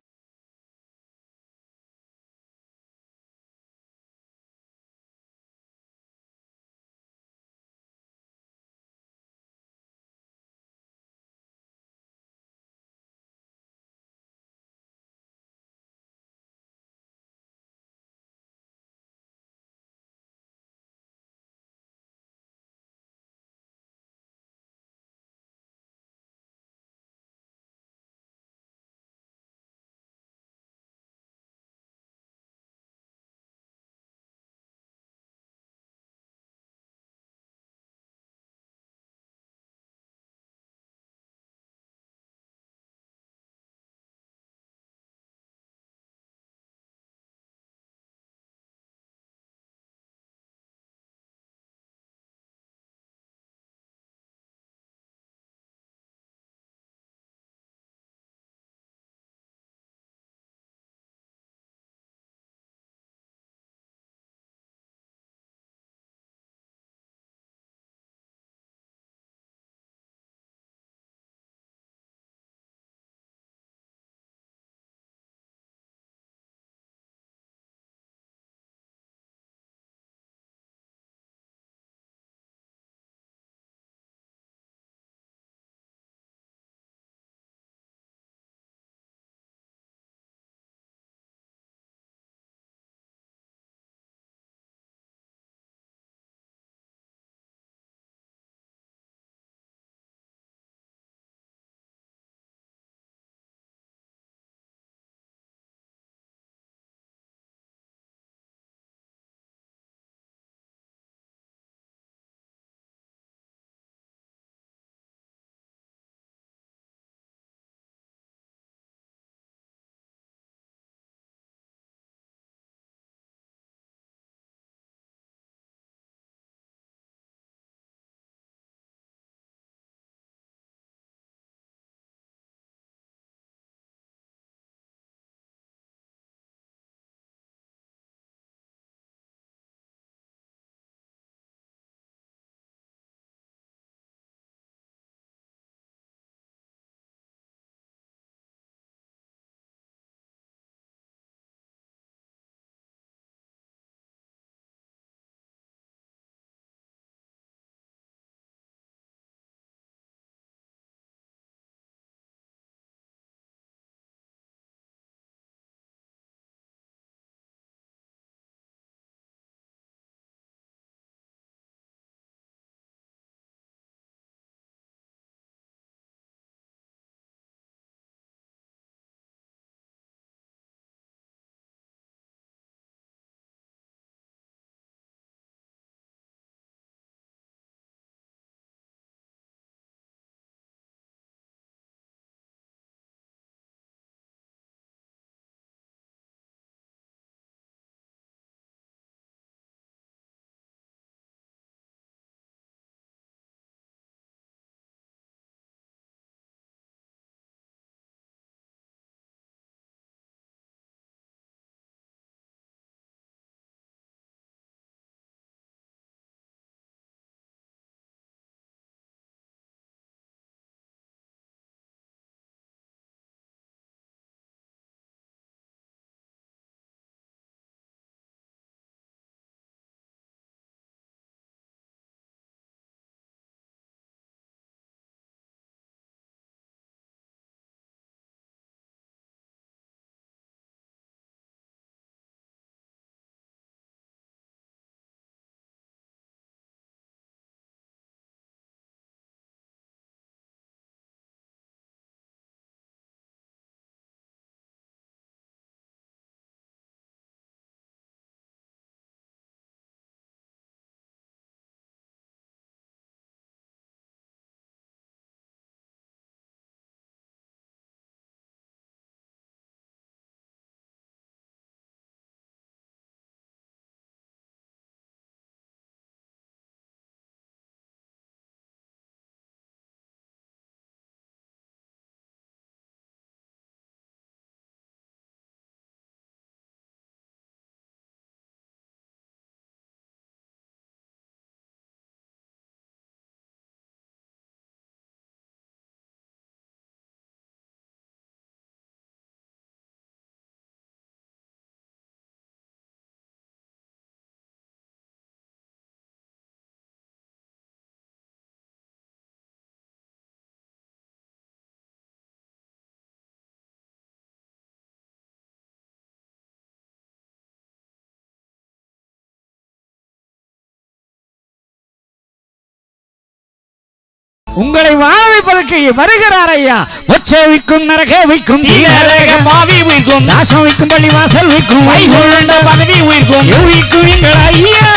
உங்களை வாழ வைப்பதற்கு வருகிறார் ஐயா. ஒச்சவிக்கும் நரக வைக்கும் பாவி உயிர்க்கும் நாசம் வைக்கும் பள்ளி வாசல் வைக்கும் வைகுண்ட பதவி உயிர்க்கும் யோகிக்கும் எங்கள் ஐயா.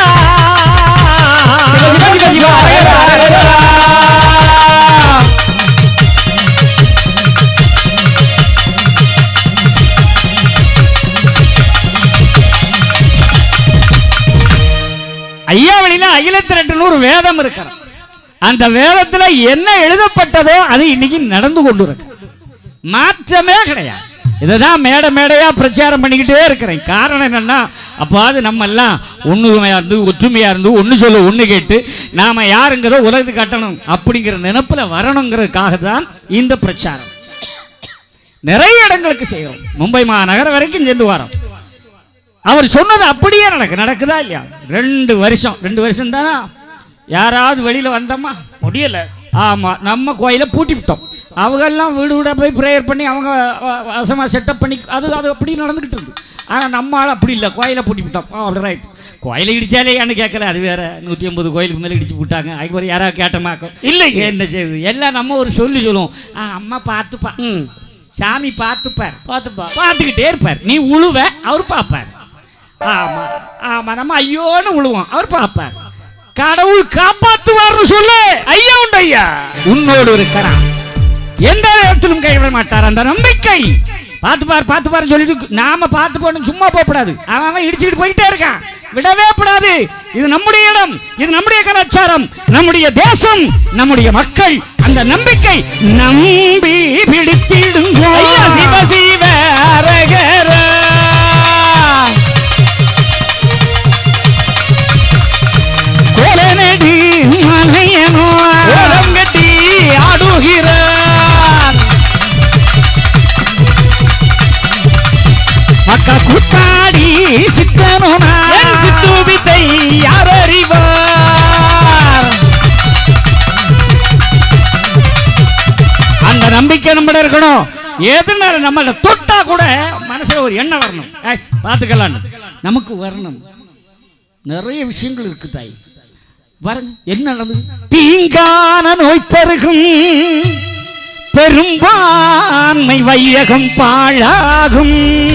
ஐயாவளியில 1800 வேதம் இருக்கிறது. அந்த வேதத்துல என்ன எழுதப்பட்டதோ அது இன்னைக்கு நடந்து கொண்டு இருக்கு. மாற்றமே கிடையாது. இதுதான் மேடையா பிரச்சாரம் பண்ணிக்கிட்டே இருக்கிறேன். காரணம் என்னன்னா, அப்பாவது நம்ம எல்லாம் ஒண்ணுமையா இருந்து ஒற்றுமையா இருந்து ஒண்ணு சொல்ல ஒண்ணு கேட்டு நாம யாருங்கிறத உலகத்துக்கு காட்டணும் அப்படிங்கிற நினைப்புல வரணுங்கிறதுக்காக தான் இந்த பிரச்சாரம். நிறைய இடங்களுக்கு செய்யறோம். மும்பை மாநகரம் வரைக்கும் சென்று வரோம். அவர் சொன்னது அப்படியே நடக்குதா இல்லையா? 2 வருஷம் தானா யாராவது வெளியில வந்தோமா? முடியல. ஆமா, நம்ம கோயிலை பூட்டி விட்டோம். அவங்கெல்லாம் வீடு வீட போய் ப்ரேயர் பண்ணி அவங்க வசமா செட்டப் பண்ணி அது அப்படி நடந்துகிட்டு இருந்து. ஆனால் நம்மளால் அப்படி இல்லை, கோயிலை பூட்டி விட்டோம். அப்படி ரைட். கோயிலை இடிச்சாலே ஏன்னு கேட்கல, அது வேற. 150 கோயிலுக்கு மேலே இடிச்சு விட்டாங்க. அதுக்கு யாராவது கேட்டமாக்கும் இல்லை என்ன செய்யுது எல்லாம் நம்ம ஒரு சொல்லுவோம். அம்மா பார்த்துப்பா, சாமி பார்த்துக்கிட்டே இருப்பார். நீ உழுவ, அவர் பார்ப்பார். ஆமா ஆமா, நம்ம ஐயோன்னு உழுவோம், அவர் பார்ப்பார். கடவுள் காப்பாற்றுவார்னு சொல்லு. ஐயா உண்டு, ஐயா உன்னோடு இருக்கிறான், எந்த இடத்திலும் கைவிட மாட்டார். அந்த நம்பிக்கை பார்த்துப்பார் சொல்லிட்டு நாம பார்த்து போகணும், சும்மா போகக்கூடாது. அவன் இடிச்சுக்கிட்டு போயிட்டே இருக்கான், விடவே கூடாது. இது நம்முடைய இடம், இது நம்முடைய கலாச்சாரம், நம்முடைய தேசம், நம்முடைய மக்கள். அந்த நம்பிக்கை நம்பி பிடித்திடுங்க. சிவ சிவ அரகர கோலநடி மலையனோ கட்டி ஆடுகிறார். மக்கா கூத்தாடி சித்தனோ சித்துவித்தை யார் அறிவார். அந்த நம்பிக்கை நம்மள இருக்கணும். எதுனால நம்மள தொட்டா கூட மனசுல ஒரு எண்ணம் வரணும், பார்த்துக்கலாம் நமக்கு வரணும். நிறைய விஷயங்கள் இருக்கு தாய். பாருங்க என்ன நடந்தது. தீங்கான நோய் பெருகும், பெரும்பான்மை வையகம் பாழாகும்.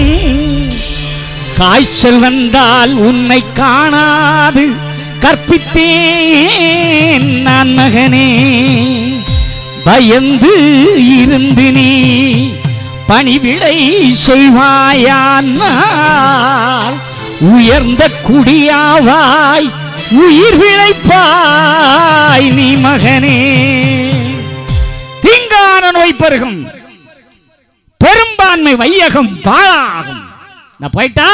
காய்ச்சல் வந்தால் உன்னை காணாது கற்பித்தேன் நான் மகனே. பயந்து இருந்து நீ பணிவிடை செய்வாயானால் உயர்ந்த குடியாவாய், உயிர் விளைப்பாய் நீ மகனே. தீங்கான நோய் பெருகும், பெரும்பான்மை வையகம் பாழாகும். நான் போயிட்டா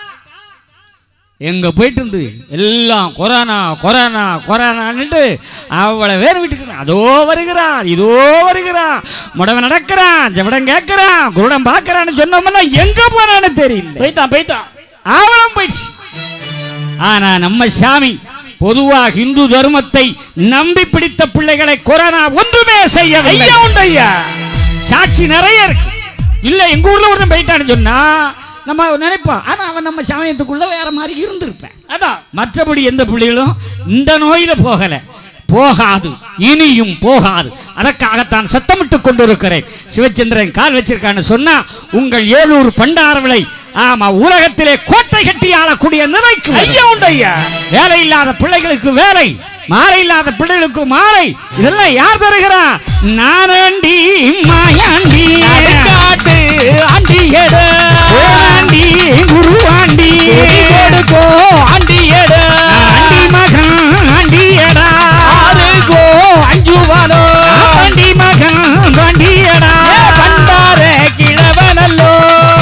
எங்க போயிட்டு இருந்து எல்லாம் கொரோனான்னுட்டு அவளை வேற வீட்டுக்கு அதோ வருகிறான், இதோ வருகிறான், முடவன் நடக்கிறான், ஜவடம் கேட்கிறான், குருடம் பார்க்கிறான்னு சொன்னோம்னா எங்க போனான்னு தெரியல. போயிட்டான் அவளும் போயிடுச்சு. ஆனா நம்ம சாமி பொதுவா இந்து தர்மத்தை நம்பி பிடித்த பிள்ளைகளை கொரோனா ஒன்றுமே செய்யவில்லை. ஐயா சாட்சி நிறைய இருக்கு. இல்ல எங்க ஊர்ல ஒருத்தன் போயிட்டான்னு சொன்னா நம்ம நினைப்போம், ஆனா அவன் நம்ம சமயத்துக்குள்ள வேற மாதிரி இருந்திருப்பேன். அதான் மற்றபடி எந்த பிள்ளைகளும் இந்த நோயில போகாது, இனியும் போகாது. அதற்காகத்தான் சத்தமிட்டுக் கொண்டிருக்கிறேன். சிவச்சந்திரன் கால் வச்சிருக்கான்னு சொன்னா உங்கள் ஏலூர் பண்டாரவிளை ஆமா உலகத்திலே கோட்டை கட்டி ஆளக்கூடிய நிலைக்கு ஐயா உண்டு. ஐயா வேலை இல்லாத பிள்ளைகளுக்கு வேலை, மாலை இல்லாத பிள்ளைகளுக்கு மாலை. இதெல்லாம் யார் தருகிறா? நானண்டி மாயாண்டி காட்டு ஆண்டி எடு ஆண்டி குருவாண்டி கொடுக்கோ ஆண்டி எடு ஆண்டி மகன் ஆண்டி எடா ஆறுகோ அஞ்சுவானோ ஆண்டி மகன் ஆண்டி எடா பண்டார கிழவனல்லோ.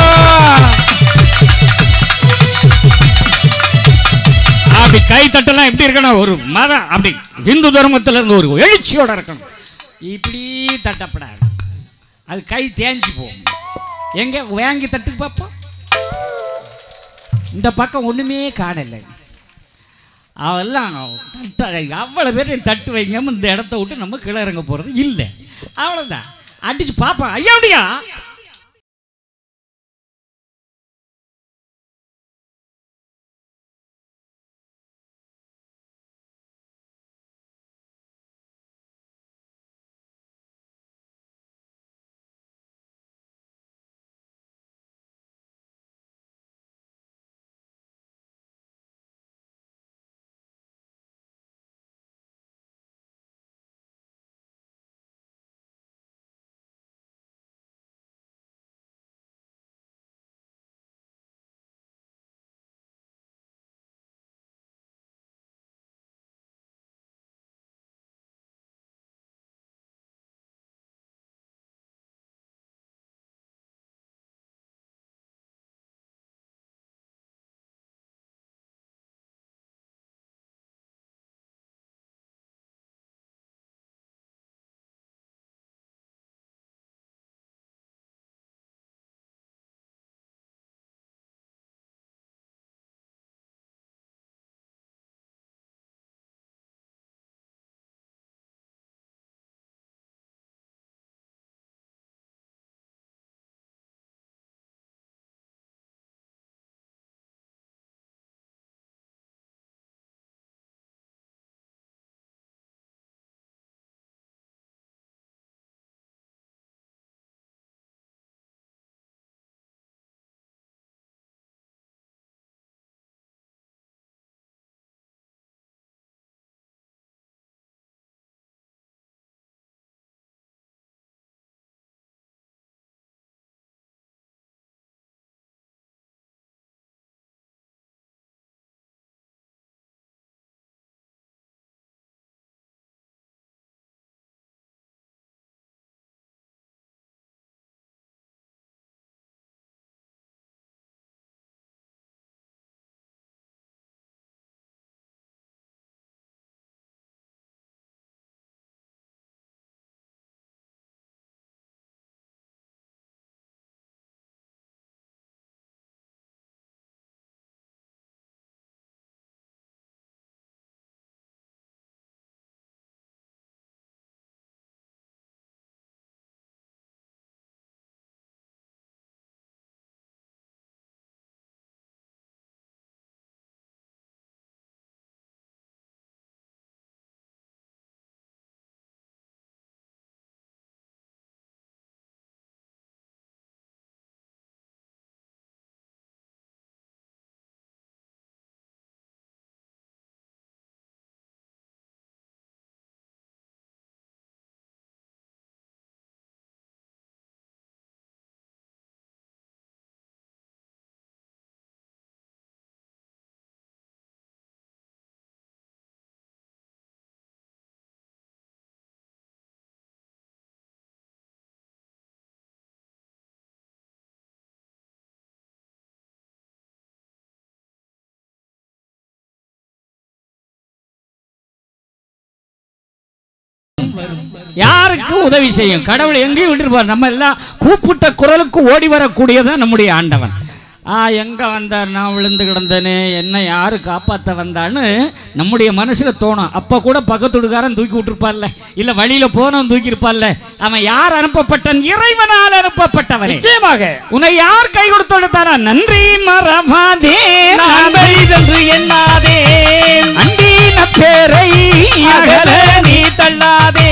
அப்படி கை தட்டெல்லாம் எப்படி இருக்கணும்? ஒரு மதம் அப்படி இந்து தர்மத்தில் இருந்து ஒரு எழுச்சியோட இருக்கணும். இப்படி தட்டப்படாது, அது கை தேஞ்சு போகும். எங்க வாங்கி தட்டு பார்ப்போம். இந்த பக்கம் ஒண்ணுமே காணலை. அவெல்லாம் அவ்வளவு பேர் தட்டு வைங்க, இந்த இடத்த விட்டு நம்ம கீழே இறங்க போறது இல்லை. அவ்வளவுதான் அடிச்சு பாப்பா. ஐயா யாருக்கு உதவி செய்யும்? கடவுள் எங்கேயும் விட்டுருப்பார். நம்ம எல்லாம் கூப்பிட்ட குரலுக்கு ஓடி வரக்கூடியதான் நம்முடைய ஆண்டவன். எங்க வந்தார், நான் விழுந்து கிடந்தேனே, என்ன யாரு காப்பாற்ற வந்தான்னு நம்முடைய மனசுல தோணும். அப்ப கூட பக்கத்துடுக்காரன் தூக்கி விட்டுருப்பார்ல, இல்ல வழியில போனவன் தூக்கி இருப்பார்ல. அவன் யார் அனுப்பப்பட்டான்? இறைவனால் அனுப்பப்பட்டவன். நிச்சயமாக உன்னை யார் கை கொடுத்தாரா? நன்றி மறவாதே, என்று எண்ணாதே, அன்பின பேரை அகல நீ தள்ளாதே.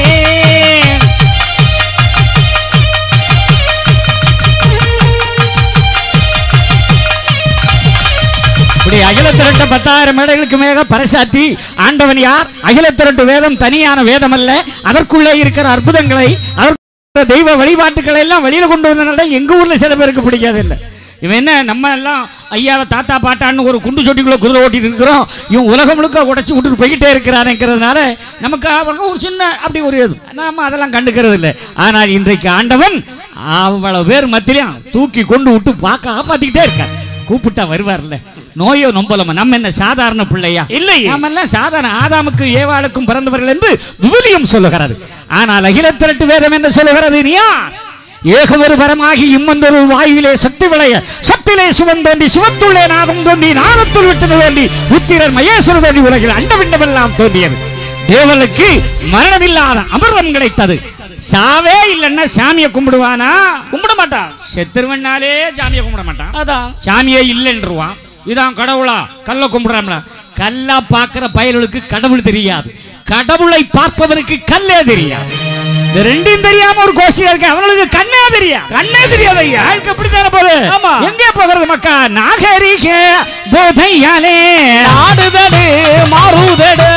அகில திரட்ட 10,000 மேடைகளுக்கு மேல பறைசாற்றி ஆண்டவன் யார்? அகில திரட்டு வேதம் தனியான வேதம் அல்ல. அதற்குள்ளே இருக்கிற அற்புதங்களை, தெய்வ வழிபாட்டுகளை எல்லாம் வெளியில கொண்டு வந்தனால எங்க ஊர்ல சில பேருக்கு பிடிக்காது இல்லை. இவன் என்ன, நம்ம எல்லாம் ஐயாவை தாத்தா பாட்டான்னு ஒரு குண்டு சொட்டிக்குள்ள குதிரை ஓட்டிட்டு இருக்கிறோம், இவன் உலகம் முழுக்க உடைச்சி விட்டுட்டு போய்கிட்டே இருக்கிறாருங்கிறதுனால நமக்கு ஒரு சின்ன அப்படி ஒரு இது, நாம அதெல்லாம் கண்டுக்கிறது இல்லை. ஆனால் இன்றைக்கு ஆண்டவன் அவ்வளவு பேர் மத்தியிலும் தூக்கி கொண்டு விட்டு பார்க்க காப்பாத்திக்கிட்டே இருக்கார். கூப்பிட்டா வருவார்ல. நோயோ நொம்பலமா நம்ம என்ன சாதாரண பிள்ளையா? இல்லை, நம்ம எல்லாம் சாதாரண ஆதாமுக்கு ஏவாளுக்கும் பிறந்தவர்கள் என்று விவிலியம் சொல்லுகிறது. ஆனால் அகில திரட்டு வேதம் என்ன சொல்லுகிறது? நீயா ஏகமொரு பரமாகி இம்மந்தொரு வாயுவிலே சக்தி விளைய, சக்தியிலே சுவன் தோன்றி, சிவத்துள்ளே நாதம் தோன்றி, நாதத்துள் விட்டது வேண்டி, உத்திரர் மகேஸ்வரர் தோன்றி உலகில் அண்டவிண்டமெல்லாம் தோன்றியது. தேவனுக்கு மரணமில்லாத அமிர்தம் கிடைத்தது. சாவே இல்லைன்னா சாமியை கும்பிடுவானா? கும்பிட மாட்டான். செத்துருவனாலே சாமியை கும்பிட மாட்டான். அதான் சாமியே இல்லைன்றுவான். இதான் கடவுளா? கல்ல கும்பிடுறாங்களா? கல்லா பார்க்கிற பயலுக்கு கடவுள் தெரியாது, கடவுளை பார்ப்பவனுக்கு கல்லே தெரியாது. இந்த ரெண்டும் தெரியாம ஒரு கோஷ்டியா இருக்கு. அவனுக்கு கண்ணே தெரியாது. கண்ணே தெரியாது ஐயா. எப்படித்தான போது? எங்கே போகிறது மக்கா? நாகரிக போதையாலே ஆடுதடு மாறுதடு.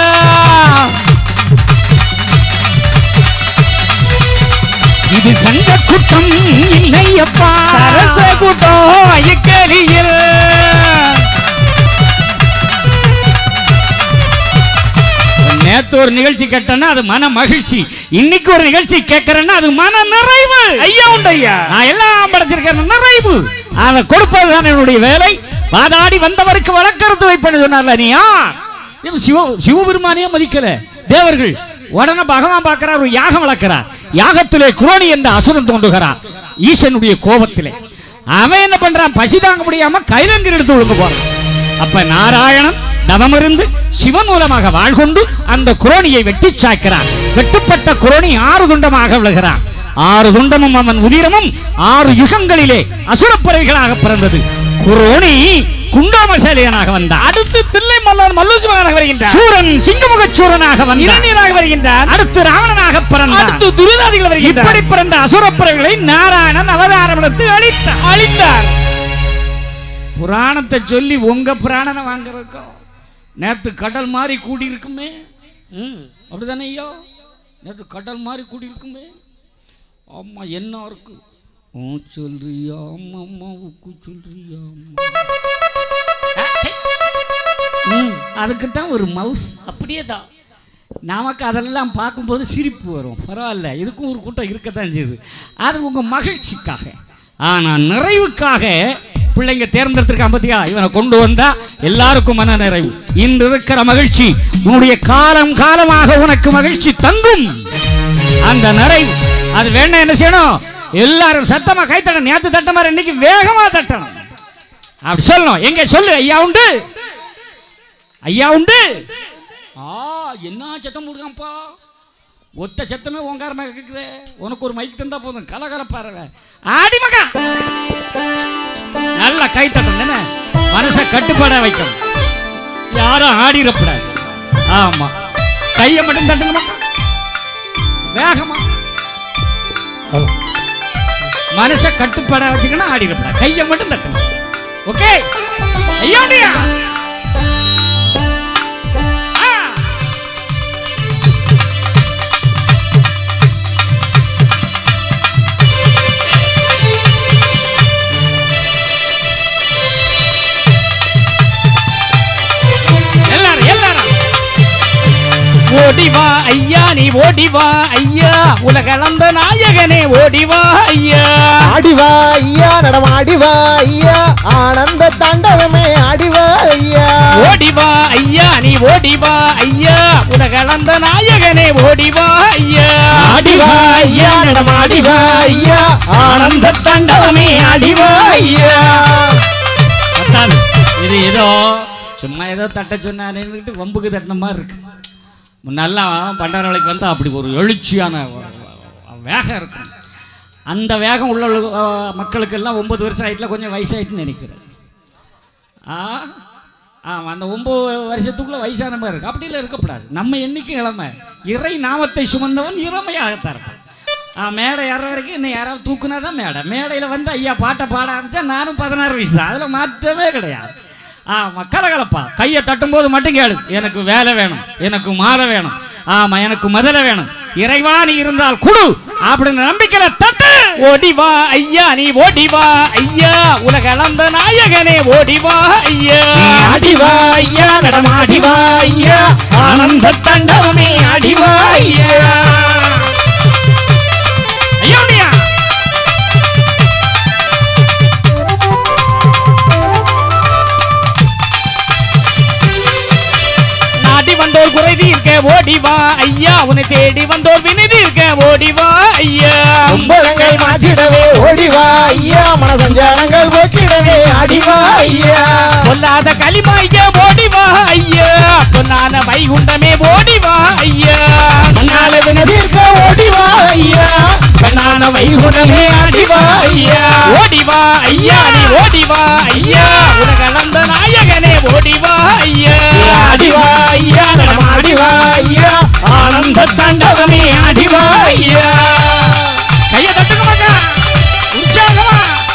இது சங்க கூட்டம் இல்லையப்பா, அரச கூட்டம் ஐயக்கலியில். நேத்து ஒரு நிகழ்ச்சி கேட்டேன்னா அது மன மகிழ்ச்சி, இன்னைக்கு ஒரு நிகழ்ச்சி கேட்கறேன்னா அது மன நிறைவு. ஐயா உண்டு ஐயா, நான் எல்லாம் படைச்சிருக்கேன் நிறைவு. அதை கொடுப்பதுதான் என்னுடைய வேலை. வாதாடி வந்தவருக்கு வழக்கறுத்து வைப்பேன்னு சொன்னார்ல. நீ சிவபெருமானையே மதிக்கல தேவர்கள். உடனே பகவான் பார்க்கிறார், ஒரு யாகம் வளர்க்கிறார். யாகத்திலே குரோணி என்ற அசுரன் தோன்றுகிறார் ஈசனுடைய கோபத்திலே. அவன் என்ன பண்றான்? பசி தாங்க முடியாம கைலங்கர் எடுத்து ஒழுங்கு போறான். அப்ப நாராயணன் தவம் இருந்து சிவன் மூலமாக வாழ்கொண்டு அந்த குரோணியை வெட்டி சாய்க்கிறான். வெட்டுப்பட்ட குரோணி 6 துண்டமாக விழுகிறான். 6 துண்டமும் அவன் உதிரமும் 6 யுகங்களிலே அசுரப்பறவைகளாக பிறந்தது. குரோணி குண்டாமசேலியனாக வந்தான். அடுத்து தில்லை மல்லன் மல்லூசிவனாக வருகின்றான். சூரன் சிங்கமுக சூரனாக வந்தான் வருகின்றான். அடுத்து ராவணனாக பிறந்தான். அடுத்து துரிதாதிகள் வருகின்றார். இப்படி பிறந்த அசுரப்பறவைகளை நாராயணன் அவதாரம் எடுத்து அழித்தார். புராணத்தை சொல்லி உங்க புராணனை வாங்குறதுக்கும் நேத்து கடல் மாதிரி கூடி இருக்குமே. அப்படிதானே ஐயோ? நேத்து கடல் மாதிரி கூடி இருக்குமே. ஆமா, என்ன இருக்கு சொல்றியா? அம்மாவுக்கு சொல்றியா? அதுக்குத்தான் ஒரு மவுஸ். அப்படியே தான் நமக்கு அதெல்லாம் பார்க்கும்போது சிரிப்பு வரும். பரவாயில்ல, இதுக்கும் ஒரு கூட்டம் இருக்கத்தான் செய்யுது. அது உங்க மகிழ்ச்சிக்காக. ஆனா நிறைவுக்காக பிள்ளைங்க தேர்ந்தெடுத்திருக்கான் பத்தியா? இவனை கொண்டு வந்தா எல்லாருக்கும் மன நிறைவு. இன்று இருக்கிற மகிழ்ச்சி உன்னுடைய காலம் காலமாக உனக்கு மகிழ்ச்சி தங்கும். அந்த நிறைவு அது வேணா என்ன செய்யணும்? எல்லாரும் சத்தமா கை தட்டணும். நேற்று தட்ட மாதிரி இன்னைக்கு வேகமா தட்டணும். அப்படி சொல்லணும். எங்க சொல்லு? ஐயா உண்டு, ஐயா உண்டு. என்ன சத்தம் போடுக்காப்பா? ஒத்த சத்தமே ஓங்காரமா கேக்குது. உனக்கு ஒரு மைக் தந்தா போதும், கலகலப்பாரு. ஆடி மகா நல்ல கை தட்டணும். மனசை கட்டுப்பாட வைக்கணும். யாரும் ஆடிடக்கூடாது. ஆமா, கையை மட்டும் தட்டுங்க மக்கா, வேகமா. மனசை கட்டுப்பாட வச்சுக்கணும். ஆடிடக்கூடாது. கையை மட்டும் தட்டணும். ஓகே ஐயா ஓடிவா ஐயா, நீ ஓடிவா ஐயா, உலகளந்த நாயகனே ஓடிவா ஐயா. ஆடிவா ஐயா, நடமாடிவா ஐயா, ஆனந்த தாண்டவமே ஆடிவா ஐயா. ஆடிவா ஐயா நீ ஓடிவா ஐயா உலகளந்த நாயகனே ஓடிவா ஐயா ஆடிவா ஐயா நடமாடிவா ஐயா ஆனந்த தாண்டவமே ஆடிவா ஐயா. இது ஏதோ சும்மா ஏதோ தட்ட சொன்னாருன்னுட்டு வம்புக்கு தட்டின மாதிரி இருக்கு. முன்னெல்லாம் பண்டாரவளைக்கு வந்து அப்படி ஒரு எழுச்சியான வேகம் இருக்கும். அந்த வேகம் உள்ள மக்களுக்கெல்லாம் 9 வருஷம் ஆயிட்டுல கொஞ்சம் வயசாயிட்டுன்னு நினைக்கிறேன். ஆமாம், அந்த 9 வருஷத்துக்குள்ளே வயசான மாதிரி இருக்குது. அப்படிலாம் இருக்கக்கூடாது. நம்ம எண்ணிக்கை இளமை, இறை நாமத்தை சுமந்தவன் இளமையாகத்தான் இருப்பான். மேடை ஏற வரைக்கும் இன்னும் யாராவது தூக்குனா தான் மேடையில் வந்து ஐயா பாட்டை பாட ஆரம்பித்தா நானும் 16 வயசு தான், அதில் மாற்றமே கிடையாது. ஆமாம், கலகலப்பா கையை தட்டும்போது மட்டும் கேளு, எனக்கு வேலை வேணும், எனக்கு மாலை வேணும், ஆமாம் எனக்கு முதல்ல வேணும், இறைவா நீ இருந்தால் குடு அப்படின்னு நம்பிக்கையில தட்டு. ஓடிவா ஐயா நீ ஓடிவா ஐயா உலகளந்த நாயகனே ஓடிவா ஐயா ஆடிவா ஐயா நடமாடிவா ஐயா ஆனந்த தாண்டவமே ஆடிவா ஐயா. ஐயோடியா நாடி வந்தோர் குறை தீர்க்க ஓடிவா ஐயா உன்னை தேடி வந்தோர் வினை தீர்க்க ஓடிவா ஐயா கும்பலங்கள் மாற்றிடவே ஓடிவா ஐயா மனசஞ்சாரங்கள் போக்கிடவே ஆடிவா ஐயா. பொல்லாத களிமாய்க்க ஓடிவா ஐயா பொன்னான வைகுண்டமே ஓடிவா ஐயா மண்ணால வினதீர்க்க ஓடிவா ஐயா கண்ணான வைகுண்டமே ஆடிவா ஐயா. ஓடிவா ஐயா நீ ஓடிவா ஐயா உலகளந்த நாயகனே ஓடிவா ஐயா ஆடிவா ஐயா நடமாடிவா ஐயா ஆனந்த தாண்டவமே ஆடிவா ஐயா. கையை தட்டுங்க மக்கா, உற்சாகமா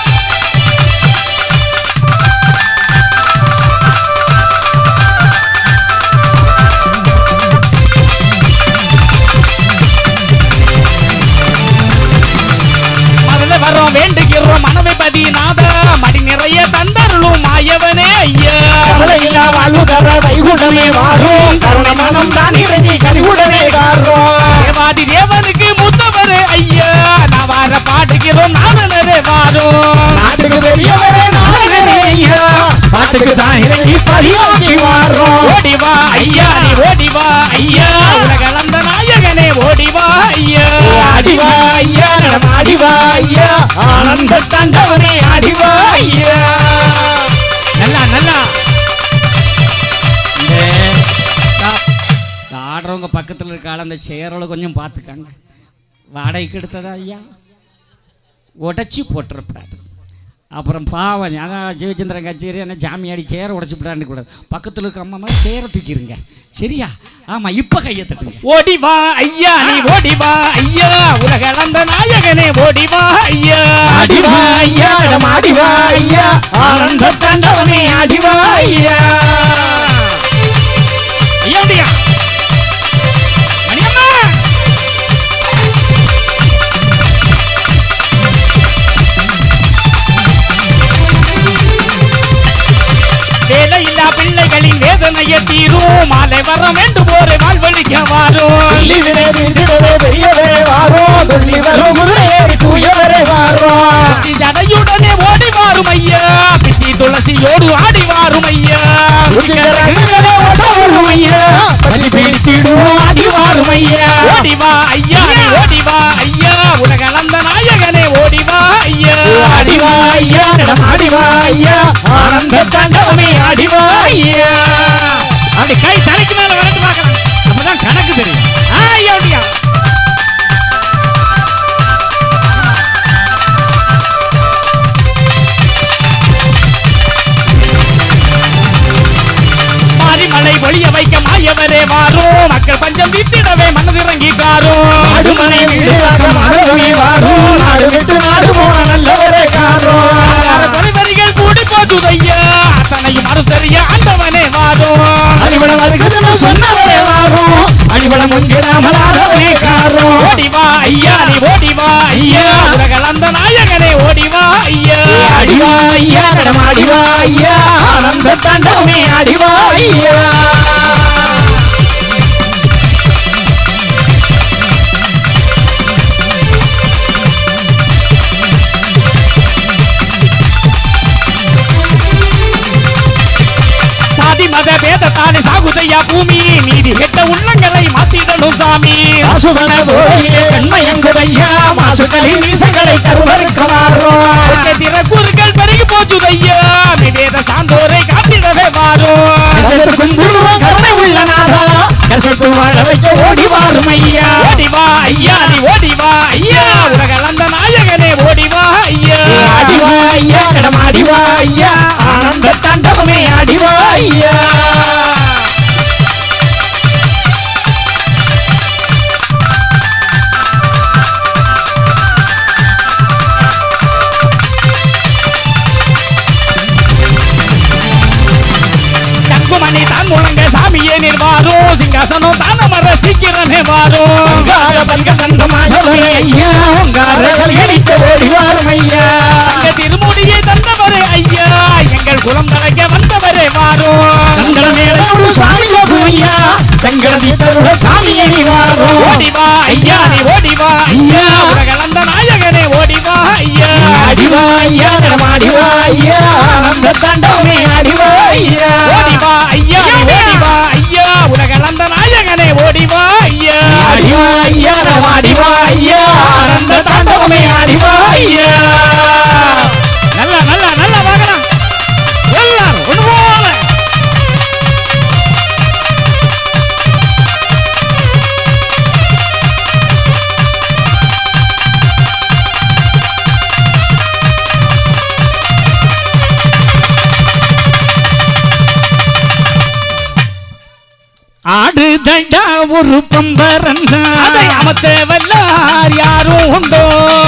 மனதை வரோம் வேண்டுகிறோம் மனவை பதிநாத மடி நிறைய தந்தருளும் மாயவனே ஐயா கவலையில்லா வாழ்வு தர வைகுண்டமே வாரும் கருண மனம் தான் இறங்கி கனிவுடனே காரும். தேவாதி தேவனுக்கு முத்தவரே ஐயா நான் வார பாடுகிறோம் நாதனரே வாரும் நாட்டுக்கு பெரியவரே நானே ஐயா பாட்டுக்கு தான் இறங்கி பரியோகி வாரும். ஓடிவா ஐயா நீ ஓடிவா ஐயா உலகளந்த நாயகனே ஓடிவா ஐயா ஆடிவா ஐயா நடமாடிவா ஐயா ஆனந்த தாண்டவமே ஆடிவா ஐயா. நல்லா நல்லா இந்த ஆடுறவங்க பக்கத்தில் இருக்க ஆள் அந்த சேரோட கொஞ்சம் பார்த்துக்காங்க. வாடகைக்கு எடுத்ததா ஐயா உடச்சி போட்டுறப்படாது. அப்புறம் பாவம் அதான் ஜெயச்சந்திரன் கச்சேரி என்ன ஜாமியாடி சேரை உடச்சி விடாண்டு கூடாது. பக்கத்தில் இருக்க அம்மா மாதிரி சேரை தூக்கிடுங்க சரியா? ஆமாம், இப்போ கையை தட்டுங்க. ஓடிவா ஐயா நீ ஓடிவா ஐயா உலகளந்த நாயகனே ஓடிவா ஐயா ஆடிவா ஐயா நடமாடிவா ஐயா ஆனந்த தாண்டவமே ஆடிவா ஐயா. ஐயோடியா மணியம்மா வேலையில்லா பிள்ளைகளின் வேதனையை தீரும் மாலை வரம் வேண்டும் ஒரு வாழ்வழிக்க வாரும் துள்ளி விரைவிடவே பெரியவரே வாரும் துள்ளி வரும் குதிரையேறி தூயவரே வாரும். ஜடையுடனே ஓடி வாரும் ஐயா பிச்சி துளசியோடு ஆடி வாரும் ஐயா ஓடும் ஐயா பற்றி பிடித்திடுவோம் ஆடி வாரும் ஐயா. ஓடிவா ஐயா நீ ஓடிவா ஐயா உலகளந்த நாயகனே ஓடிவா ஐயா ஆடிவா ஐயா நடமாடிவா ஐயா ஆனந்த தாண்டவமே ஆடிவா ஐயா. அப்படி கை தலைக்கு மேல வரட்டு பார்க்கலாம் அப்பதான் கணக்கு தெரியும். ஐயோடியா மாரிமலை ஒளிய வைக்க மாயவரே வாரும் மக்கள் பஞ்சம் வித்திடவே மனதிறங்கி காரும் ஆடுமனை வீடு மாணவி வாரும் நாடு விட்டு நாடு போன நல்லவரே காரும். தலைவரிகள் கூடி போதுதையா அத்தனையும் மறுத்தறிய ஆண்டவனே வாரும் அடிபடம் வருகிறதுன்னு சொன்னவரே வாரும் அடிபடம் முன்கிடாமலாகவே காரும். ஓடிவா ஐயா நீ ஓடிவா ஐயா உலகளந்த நாயகனே ஓடிவா ஐயா ஆடிவா ஐயா நடமாடிவா ஐயா ஆனந்த தாண்டவமே ஆடிவா ஐயா. சாதி மத பேத கெட்ட உள்ளங்களை மாத்திடணும் சாமி மாசுவன போதிலே கண்மயங்குதையா மாசுகளின் மீசங்களை கருவறுக்குமாறும் திறக்கூறுகள் பெருகி போச்சுதையா நிவேத சாந்தோரை காத்திடவே மாறும் கருணை உள்ள நாதா கசத்து வாழ வைக்க ஓடி வாரும் ஐயா ஓடிவா ஐயா நீ ஓடிவா ஐயா உலகளந்த நாயகனே ஓடிவா ஐயா ஆடிவா ஐயா கடமாடிவா ஐயா ஆனந்த தாண்டவமே ஆடிவா ஐயா மணி தான் முழங்க சாமியே நிர்வாரோ சிங்காசனம் தான மர சீக்கிரமே வாரோ ஐயா ஓடிவாரும் ஐயா திருமொழியை தந்தவரே ஐயா எங்கள் குலம் தலைக்க வந்தவரே வாரோ ஓடிவா ஐயா நீ ஓடிவா ஐயா உலகளந்த நாயகனே ஓடிவா ஐயா அடிவா ஐயா நடமாடிவா ஐயா ஆனந்த தாண்டவமே ஆடிவா ஐயா ஓடிவா ஐயா நீ ஓடிவா ஐயா உலகளந்த நாயகனே ஓடிவா ஐயா அடிவா ஐயா நடமாடிவா ஐயா ஆனந்த தாண்டவமே ஆடிவா ஐயா நல்ல நல்ல நல்ல வாகனம் எல்லாரும் ஒன்று போல ஆடு தண்டா ஒரு பம்பரந்தா அதை அமத்த வல்லார் யாரும் உண்டோ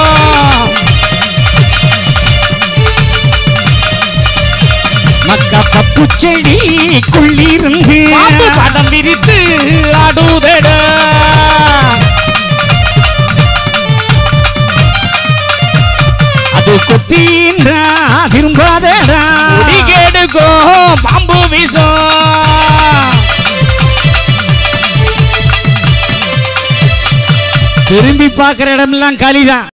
மக்கா பப்பு செடி குள்ளிருந்து பாம்பு படம் விரித்து ஆடுதட அது கொத்தின்றா திரும்பாதடா கேடுகோ பாம்பு வீசும் திரும்பி பார்க்கிற இடமெல்லாம் காலிதான்.